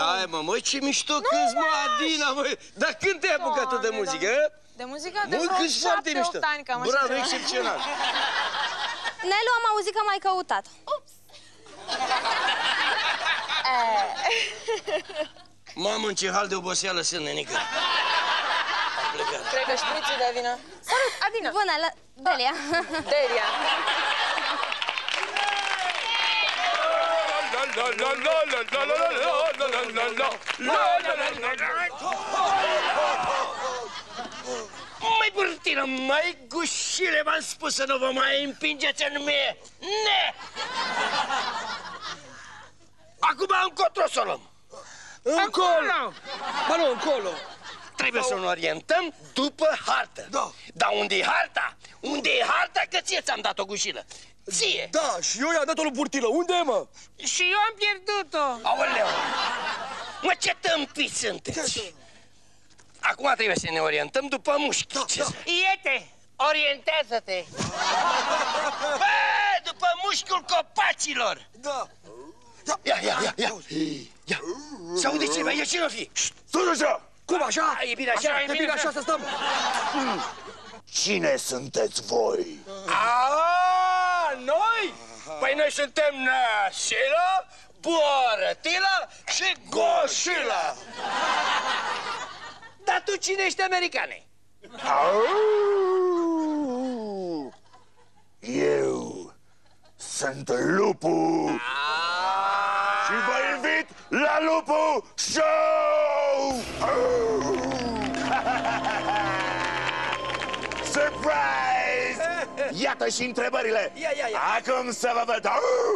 Stai, mă, măi, ce mișto cânti, mă, Adina, măi. Dar când te-ai apucat tu de muzică? De muzică de Mult vreo câți foarte mișto. șapte opt ani, cam așa Bravo, ceva. excepțional. Nelu, am auzit că m-ai căutat. Ups! Mamă, în ce hal de oboseală sunt, nenică. Am plecat. Cred că șprițul de vină. Salut, Adina! Bună, la... Delia. Delia. Mai burtină, mai gușile, v-am spus să nu vă mai împingeți în mie. Ne! Acum încotro să o luăm. Încolo! Bă, nu, încolo. Trebuie să ne orientăm după hartă. Da. Dar unde e harta? Unde e harta? Că ție ți-am dat o gușilă. Ție. Da, și eu i-am dat-o lui Burtilă. Unde e, mă? Și eu am pierdut-o. Aoleu! Mă, ce tâmpiți sunteți? Acum trebuie să ne orientăm după mușchi. Da, da. Iete, orientează-te. Bă, după mușchiul copacilor. Da. Ia, ia, ia, ia. Ia. S-aude ceva, ia cine-o fi? Stai așa! Cum așa? E bine așa, e bine așa să stăm. Cine sunteți voi? Aaaa, noi? Păi noi suntem Nașila, Borătila și Goșila. Dar tu cine ești, americane? Eu sunt Lupu și vă invit la Lupu Show! Surprise! Iată și întrebările. Ia, ia, ia. Acum să vă văd.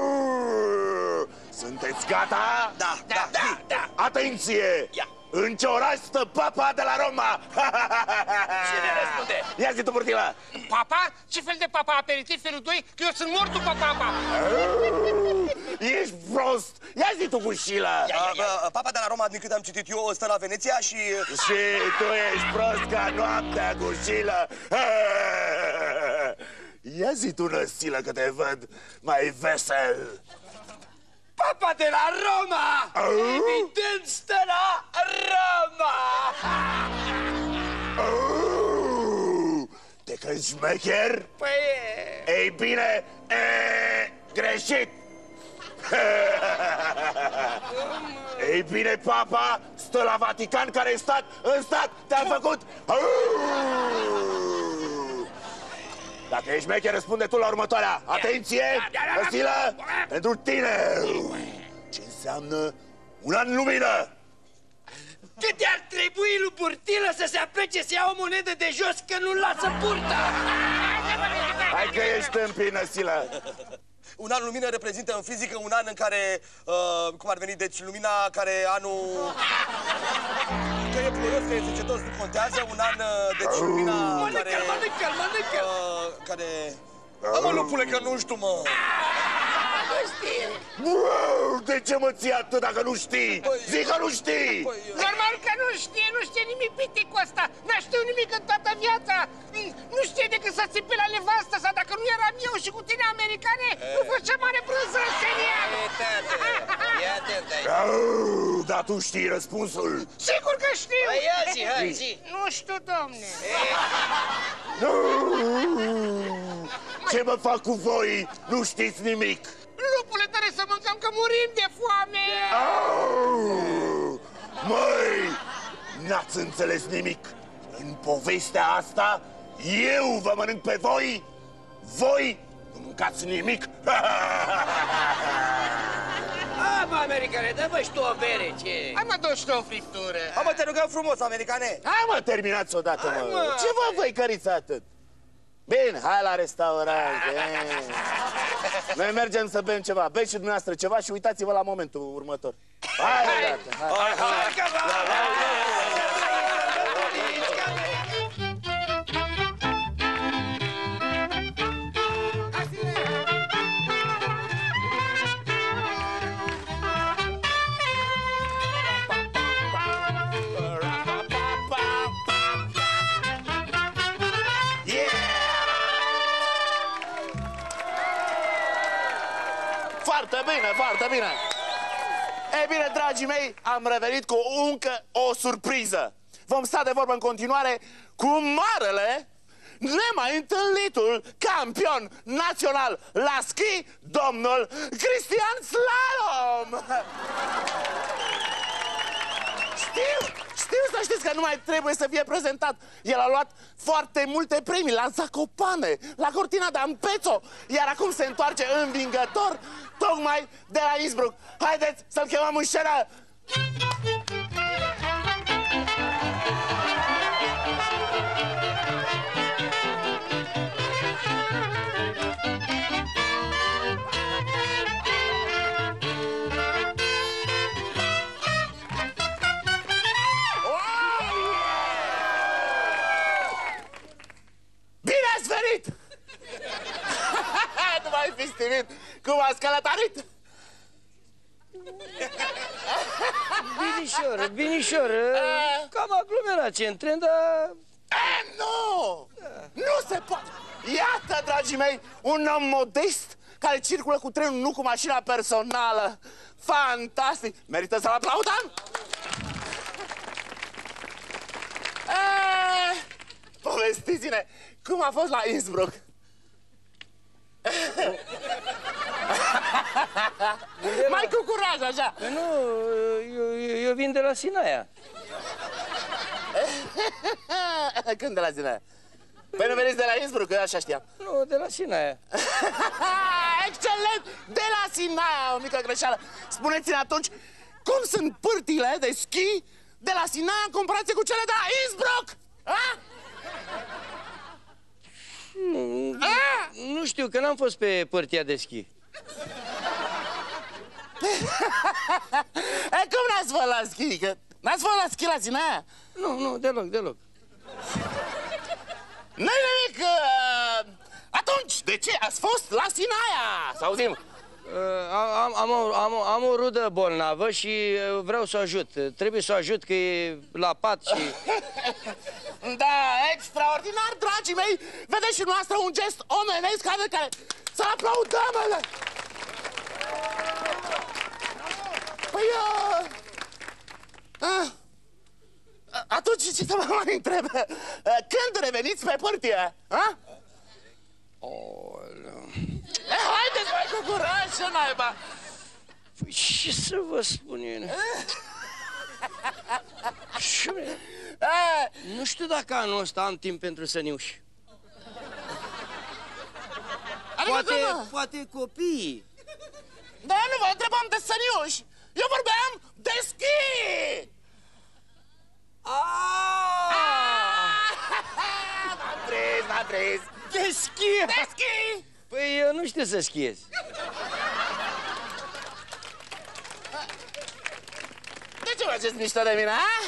Sunteți gata? Da, da, da, da. Atenție! Ia. În ce oraș stă papa de la Roma? Cine răspunde? Ia zi tu, Burtilă. Papa? Ce fel de papa? Aperitiv felul doi? Că eu sunt mort după papa. Ești prost! Ia zi tu, Gușilă. Papa de la Roma, din câte am citit eu, stă la Veneția și... Și tu ești prost ca noaptea, Gușilă. Ia zi tu, Năsilă, că te văd mai vesel. Papa de la Roma! Evident stă la Roma! Te crezi șmecher? Păi e... Ei bine, e, greșit! Ei bine, papa stă la Vatican, care e stat în stat. Te-am făcut... Dacă ești șmecher, răspunde tu la următoarea. Atenție! Năsilă, pentru tine! Ce înseamnă un an lumină? Cât ar trebui lui Burtilă să se aplece să ia o monedă de jos, că nu lasă burta? Hai că ești tâmpit, Năsilă. Un an lumină reprezintă în fizică un an în care, uh, cum ar veni, deci lumina care anul... Că e ploios, că e secetos, nu contează, un an, uh, deci lumina care... Mănâncă-l, mănâncă-l! Uh, care... Da, mă, lupule, că nu știu, mă! De ce mă ții atât dacă nu știi? Zic că nu știi! Normal că nu știe, nu știe nimic piticul ăsta. N-a știut nimic în toată viața. Nu știe decât să țipe la nevastă sa. Dacă nu eram eu și cu tine, americane, nu făcea mare brânză în serial. Ia atent aici. Dar tu știi răspunsul? Sigur că știu. Hai, ia zi, hai, zi. Nu știu, domne. Ce mă fac cu voi? Nu știți nimic! Lupule, tare să mâncăm, că murim de foame! Măi, n-ați înțeles nimic! În povestea asta, eu vă mănânc pe voi, voi nu mâncați nimic! A, bă, americane, dă-vă și tu o bere, ce? Hai mă, dă și tu o friptură. Hai, mă, te rugăm frumos, americane! Hai mă, terminați odată, mă! Hai, mă. Ce vă văicăriți atât? Bine, hai la restaurant. Noi mergem să bem ceva. Beți și dumneavoastră ceva și uitați-vă la momentul următor. Hai, odată! Hai, hai, hai! Foarte bine, foarte bine! Ei bine, dragii mei, am revenit cu încă o surpriză. Vom sta de vorbă în continuare cu marele, nemai întâlnitul campion național la schi, domnul Cristian Slalom! Știu, știu să știți că nu mai trebuie să fie prezentat. El a luat foarte multe premii la Zacopane, la Cortina d'Ampezzo, iar acum se întoarce învingător tocmai de la Innsbruck. Haideți să-l chemăm în scenă! Bine ați venit! Nu mai fiți timid! Cum ați călătorit? Binișor, binișor, cam aglomerație în tren, dar... E, nu! Nu se poate! Iată, dragii mei, un om modest care circulă cu trenul, nu cu mașina personală. Fantastic! Merită să-l aplaudăm? E, povestiți-ne, cum a fost la Innsbruck? Mai cu curaj, așa! Nu, eu, eu vin de la Sinaia. Când de la Sinaia? Păi nu veniți de la Innsbruck, că așa știam. Nu, de la Sinaia. Excelent! De la Sinaia, o mică greșeală. Spuneți-ne atunci, cum sunt pârtile de schi de la Sinaia în comparație cu cele de la Innsbruck? A? Nu, nu știu, că n-am fost pe părtia de schi. E, cum n-ați fost la schi? Că n-ați fost la schi la Sinaia? Nu, nu, deloc, deloc. Nu-i nimic! Uh, atunci, de ce ați fost la Sinaia? Să auzim! Uh, am, am, am, am, am o rudă bolnavă și vreau să o ajut. Trebuie să o ajut că e la pat și... Da, extraordinar, dragii mei! Vedeți și noastră un gest omenesc care, care... Să-l aplaudăm! Ele. Păi, uh... Uh... Atunci ce să mă mai întreb? Când reveniți pe părtie? Ha? Oh, eh, haideți mai cu curaj, ce naiba! Păi ce să vă spun eu? Nu știu dacă anul ăsta am timp pentru săniuși. Poate, poate copiii. Da, nu vă întrebam de săniuși! Eu vorbeam de schi! M-am prins, m-am prins! De schi! De schi! Păi eu nu știu să schiez. De ce faceți mișto de mine, a?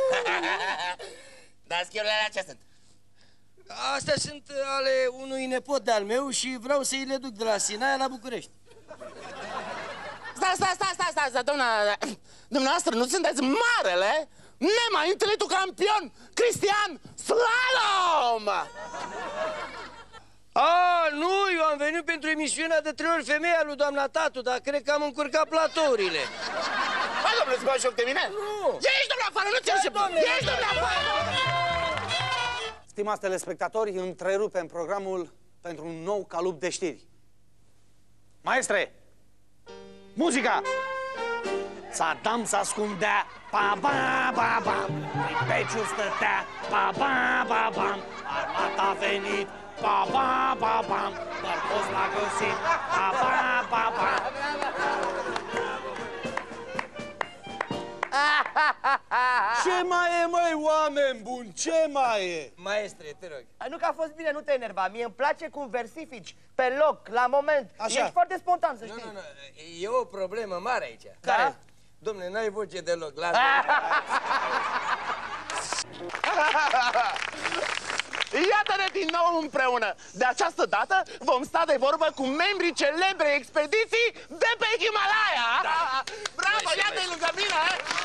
Dar schiurile alea ce sunt? Astea sunt ale unui nepot de-al meu și vreau să îi le duc de la Sinaia la București. Stai, stai, stai, stai, stai, stai, doamna... Dumneavoastră nu sunteți marele, nemai întâlnitul campion, Cristian Slalom! A, nu, eu am venit pentru emisiunea de trei ori femeia lui doamna Tatu, dar cred că am încurcat platourile. Hai, domnule, să bagi joc de mine? Nu! Ești, domnule, afară, nu ți-l și... Ești, domnule, afară! Stimați telespectatori, întrerupem programul pentru un nou calup de știri. Maestre, muzica! Saddam s-ascundea, pa ba ba bam, Peciul stătea, pa ba ba bam, armata a venit, pa ba ba bam, Bărcos l-a găsit, pa ba ba bam. Ce mai e, măi, oameni buni, ce mai e? Maestre, te rog. Nu că a fost bine, nu te enerva. Mie îmi place cum versifici, pe loc, la moment. Așa. Ești foarte spontan, să știi. Nu, nu, nu, e o problemă mare aici. Care? Dom'le, n-ai voce deloc, lasă. Iată-ne din nou împreună! De această dată vom sta de vorbă cu membrii celebrei expediții de pe Himalaya! Da. Bravo, iată-i lângă mine!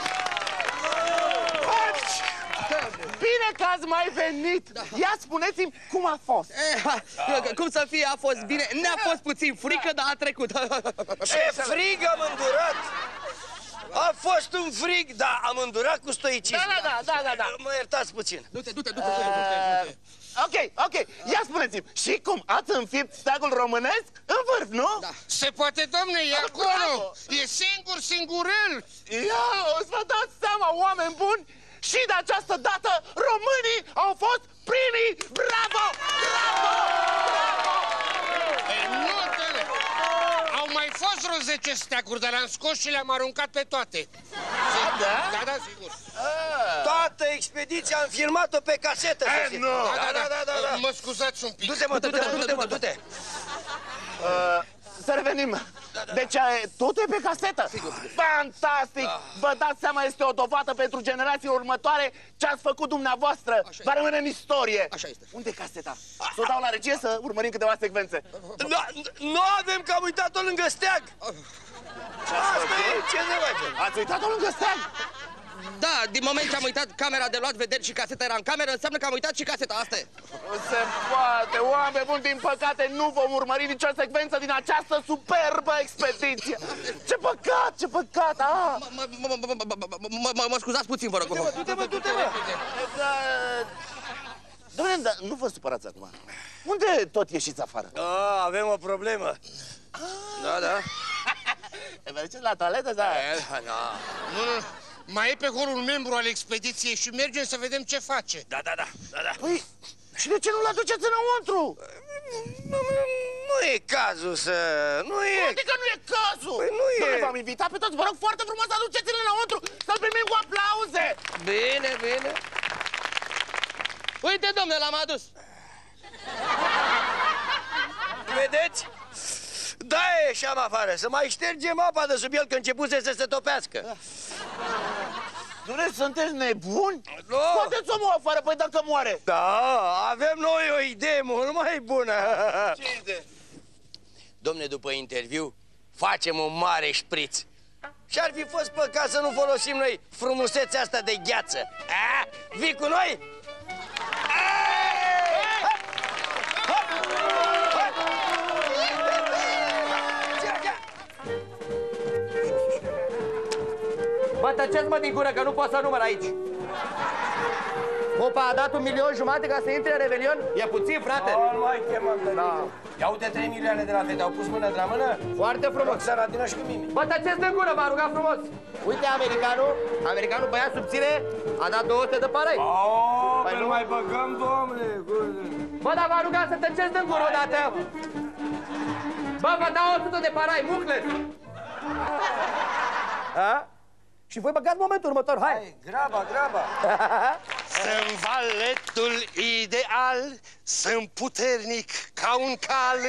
Bine că ați mai venit! Da. Ia spuneți-mi cum a fost! Eh, cum să fie, a fost bine. Ne-a fost puțin frică, dar a trecut. Ce frigă am îndurat! A fost un frig, dar am îndurat cu stoicism. Da, da, da, da, da. Mă iertați puțin. Du-te, du-te, du-te, du-te. Ok, ok, ia spuneți-mi, și cum ați înfipt steagul românesc în vârf, nu? Da. Se poate, domne, e acolo. E singur, singurel. Ia, o să vă dați seama, oameni buni, și de această dată românii au fost primii. Bravo! Bravo! Bravo! E, notele. Au mai fost vreo zece steaguri, dar le-am scos și le-am aruncat pe toate. Da? Da, da, sigur. Toată expediția am filmat-o pe casetă. E, nu! Da, da, da, da. Mă scuzați un pic. Du-te, mă, du-te, mă, du-te, mă, du-te. Să revenim. Deci totul e pe casetă. Fantastic! Vă dați seama, este o dovadă pentru generațiile următoare ce ați făcut dumneavoastră. Va rămâne în istorie. Așa este. Unde e caseta? Să o dau la regie să urmărim câteva secvențe. Nu avem, că am uitat-o lângă steag. Asta e, ce se face? Ați uitat-o lângă steag? Da, din moment ce am uitat camera de luat vederi și caseta era în cameră, înseamnă că am uitat și caseta, asta e. Nu se poate, oameni buni, din păcate nu vom urmări nicio secvență din această superbă expediție. Ce păcat, ce păcat, ah! Mă scuzați puțin, vă rog. Du-te, mă, du-te, mă. Doamne, dar nu vă supărați acum. Unde tot ieșiți afară? A, avem o problemă. Da, da. Mergeți la toaletă, da? Nu, mai e pe holul membru al expediției și mergem să vedem ce face. Da, da, da, da, da. Păi, și de ce nu-l aduceți înăuntru? Nu e cazul să... Nu e... Adică nu e cazul! Păi nu e... Dom'le, v-am invitat pe toți, vă rog foarte frumos să aduceți-l înăuntru, să-l primim cu aplauze! Bine, bine. Uite, domne, l-am adus. Vedeți? Da, ieșeam afară, să mai ștergem apa de sub el, că începuse să se topească. Dumnezeu, sunteți nebuni? Nu. Scoateți omul afară, păi dacă moare. Da, avem noi o idee mult mai bună. Ce idee? Domne, după interviu, facem un mare șpriț. Și-ar fi fost păcat să nu folosim noi frumusețea asta de gheață. A? Vii cu noi? Bă, tăceți-mă din gură, că nu pot să număr aici. Popa a dat un milion jumate ca să intre în Revelion? E puțin, frate. Nu mai chemăm de da. Ia uite trei milioane de la fete, au pus mână de la mână? Foarte frumos. Roxana, Adina și cu Mimi. Bă, tăceți din gură, m-a rugat frumos. Uite, americanul, americanul băiat subțire, a dat două sute de parai. Oh, păi nu mai băgăm, domne. Bă, dar v-a rugat să tăceți din gură odată. Bă, vă dau o sută de parai, mucles. A? Și voi băgați momentul următor, hai! Hai, graba, graba! Sunt valetul ideal, sunt puternic ca un cal.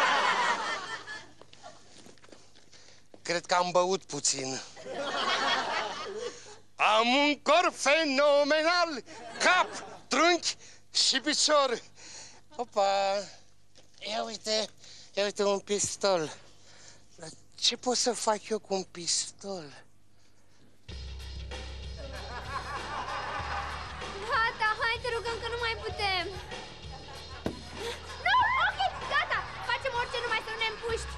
Cred că am băut puțin. Am un corp fenomenal, cap, trunchi și picior. Opa! Ia uite, ia uite un pistol. Dar ce pot să fac eu cu un pistol? Gata, hai, te rugăm că nu mai putem. Nu, ok, gata, facem orice numai să nu ne împuști.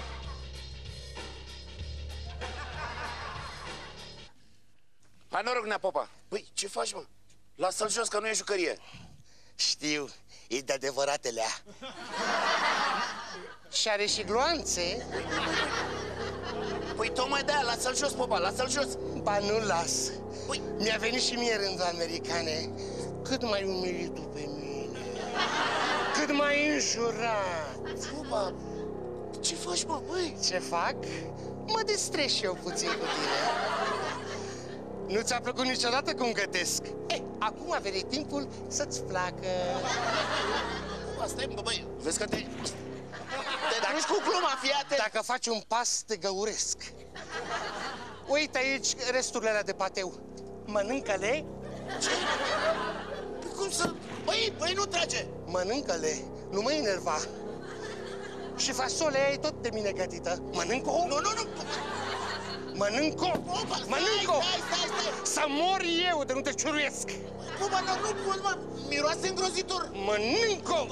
Hai noroc, Nea Popa. Păi, ce faci, mă? Lasă-l jos, că nu e jucărie. Știu, e de adevăratele. Și are și gloanțe. Păi tocmai de-aia, lasă-l jos, Popa, lasă-l jos. Ba nu las. Păi, mi-a venit și mie rândul, americane. Cât mai umilit tu pe mine. Cât mai înjurat. Popa, ce faci, mă, băi? Ce fac? Mă distrez și eu puțin cu tine. Nu ți-a plăcut niciodată cum gătesc? Eh, acum a venit timpul să-ți placă. Asta e, bă, băi, vezi că te... Te duci cu gluma, fii atent. Dacă faci un pas, te găuresc. Uite aici resturile alea de pateu. Mănâncă-le. Ce? Păi cum să... Băi, băi, nu trage. Mănâncă-le, nu mă enerva. Și fasolea e tot de mine gătită. Mănânc-o? Nu, nu, nu. Mănânc-o! Mănânc-o! Stai, stai, stai! Să mor eu de nu te ciuruiesc! Popa, dar nu pot, mă! Miroase îngrozitor! Mănânc-o!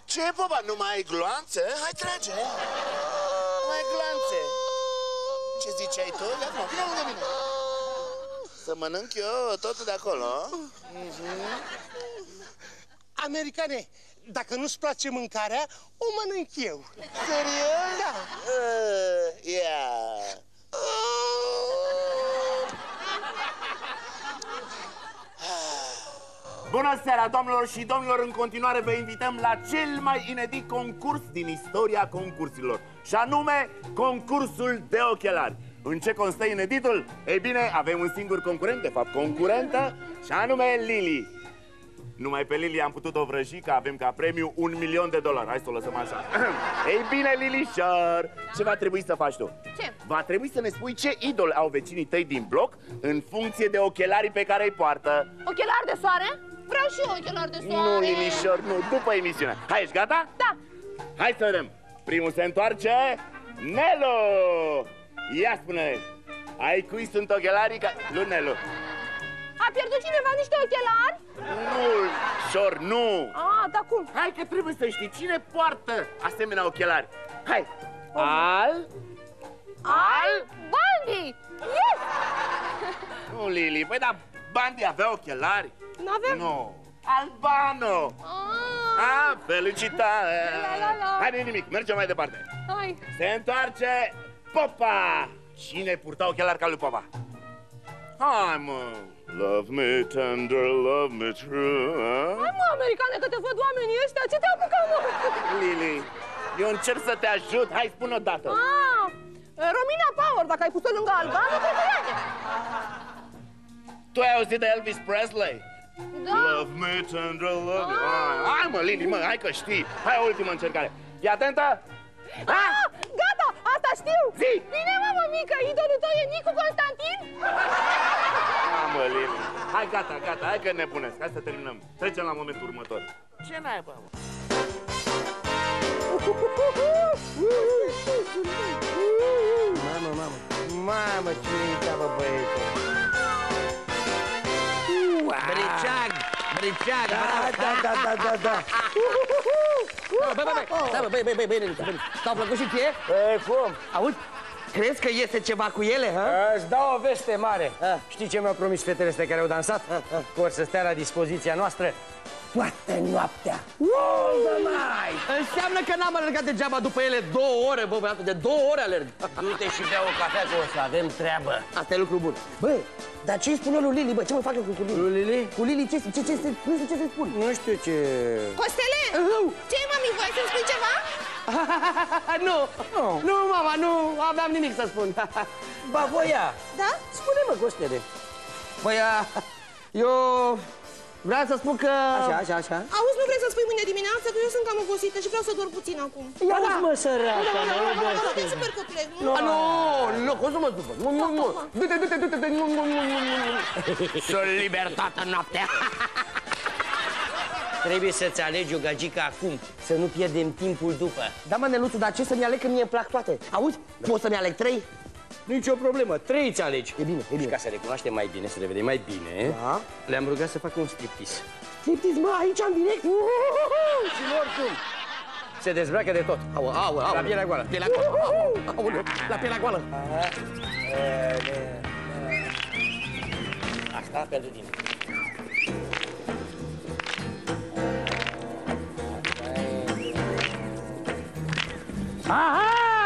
Ce, Popa, nu mai ai gloanțe? Hai, trage! Nu mai ai gloanțe! Ce ziceai tu? Ia acum, vină lângă mine! Să mănânc eu totul de acolo? Mm-hmm. Americane, dacă nu-ți place mâncarea, o mănânc eu. Serios? Da. Uh, yeah. Bună seara, doamnelor și domnilor! În continuare vă invităm la cel mai inedit concurs din istoria concursurilor, și anume concursul de ochelari. În ce constă ineditul? Ei bine, avem un singur concurent, de fapt concurentă, și anume Lili. Numai pe Lili am putut o vrăji, că avem ca premiu un milion de dolari. Hai să o lăsăm așa. Ei bine, Lilișor, ce va trebui să faci tu? Ce? Va trebui să ne spui ce idol au vecinii tăi din bloc în funcție de ochelarii pe care îi poartă. Ochelari de soare? Vreau și eu ochelari de soare. Nu, Lilișor, nu, după emisiune. Hai, ești gata? Da. Hai să vedem. Primul se întoarce. Nelu! Ia spune, ai cui sunt ochelarii ca... Lui Nelu. A pierdut cineva niște ochelari? Nu, Șor, nu. A, dar cum? Hai că trebuie să știi cine poartă asemenea ochelari. Hai. Al? Al? Bandi! Yes! Nu, Lili, păi da, Bandi avea ochelari. N-avea? Nu. Albano. Ah. Ah, felicitare. La, la, la. Hai, nimic, mergem mai departe. Hai. Se întoarce Popa. Cine purta ochelari ca lui Popa? Hai, mă. Love me tender, love me true. Hai, mă, americane, că te văd oamenii ăștia. Ce te-a apucat, mă? Lili, eu încerc să te ajut. Hai, spune o dată. Ah, Romina Power, dacă ai pus-o lângă Albano, cred că e. Tu ai auzit de Elvis Presley? Da. Love me tender, love me. Hai, hai, mă, Lili, mă, hai că știi. Hai, o ultimă încercare. Fii atentă. Ah, gata, asta știu. Zi. Bine, mamă mică, idolul tău e Nicu Constantin? Ah, mă, Lili. Hai, gata, gata, hai că nebunesc. Hai să terminăm. Trecem la momentul următor. Ce n-ai, bă? Mamă, mamă, mamă, ce uita, bă, băieță. Briceag, briceag, da, da, da, da, da, da. Băi, băi, băi, stai, bă, băi, băi, băi, băi, s-au plăcut și ție? E, cum? Auzi, crezi că iese ceva cu ele, ha? Îți dau o veste mare. Știi ce mi-au promis fetele astea care au dansat? Că or să stea la dispoziția noastră toată noaptea. All the night! Înseamnă că n-am alergat degeaba după ele două ore, bă, băiatul, de două ore alerg. Du-te și bea o cafea, că o să avem treabă. Asta e lucru bun. Bă, dar ce-i spune lui Lili, bă? Ce mă fac eu cu Lili? Lui Lili? Cu Lili, ce, ce, ce, nu știu ce să-i spun. Nu știu ce... Costele, ce-i, mami, voi să-mi spui ceva? Nu, nu, nu, mama, nu aveam nimic să spun. Ba, voia. Da? Spune-mă, Costele. Voia, eu... Vreau să spun că... Așa, așa, așa. Auzi, nu vrei să spui mâine dimineață, că eu sunt cam obosită și vreau să dorm puțin acum. Ia uzi, mă, săraca, mă, Nu te super că plec, nu? Nu, nu, cum să mă supăr? Nu, nu, nu. Du-te, du-te, du-te, nu, nu, nu, nu, nu. Sunt libertată noaptea. Trebuie să-ți alegi o gagică acum, să nu pierdem timpul după. Da, mă, Neluțu, dar ce să-mi aleg, că mie îmi plac toate? Auzi, poți să-mi aleg trei? Nici o problemă, trei îți alegi. E bine, e bine. Și ca să recunoaștem mai bine, să le vedem mai bine, da. Le-am rugat să facă un striptease. Striptease, mă, aici în direct? Și oricum se dezbracă de tot. Au, au, au. La pielea goală, pielea goală. Au, la pielea goală. Asta pentru tine. Aha!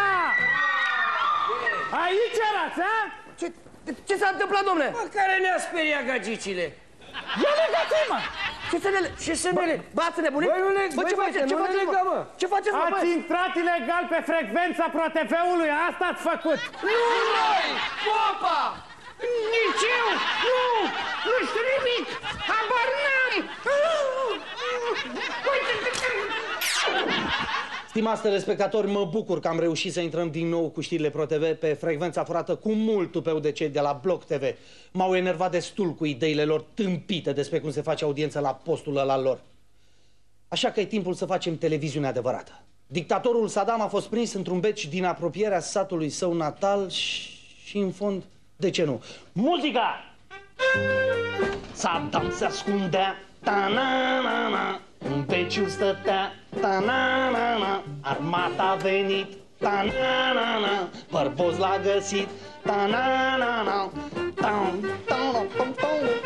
Aici erați, a? Ce, ce s-a întâmplat, domnule? Mă, care ne-a speriat gagicile? Eu legați, mă! Ce să ne le... Ce să ne le... Bați nebunit? Băi, nu leg... Bă, ce faceți? Ce faceți, mă? Ce faceți, mă? Ați intrat ilegal pe frecvența Pro T V-ului, asta ați făcut! Nu, noi! Popa! Nici eu! Nu! Nu știu nimic! Habar n-am! Stimați telespectatori, mă bucur că am reușit să intrăm din nou cu știrile Pro T V pe frecvența furată cu mult tupeu de cei de la Bloc T V. M-au enervat destul cu ideile lor tâmpite despre cum se face audiență la postul ăla lor. Așa că e timpul să facem televiziune adevărată. Dictatorul Saddam a fost prins într-un beci din apropierea satului său natal și, în fond, de ce nu? Muzica! Saddam se ascundea, ta-na-na-na, în beciul stătea, Ta-na-na-na, armata a venit. Ta-na-na-na, Bărboz l-a găsit. Ta-na-na-na, tam, tam, tam, tam.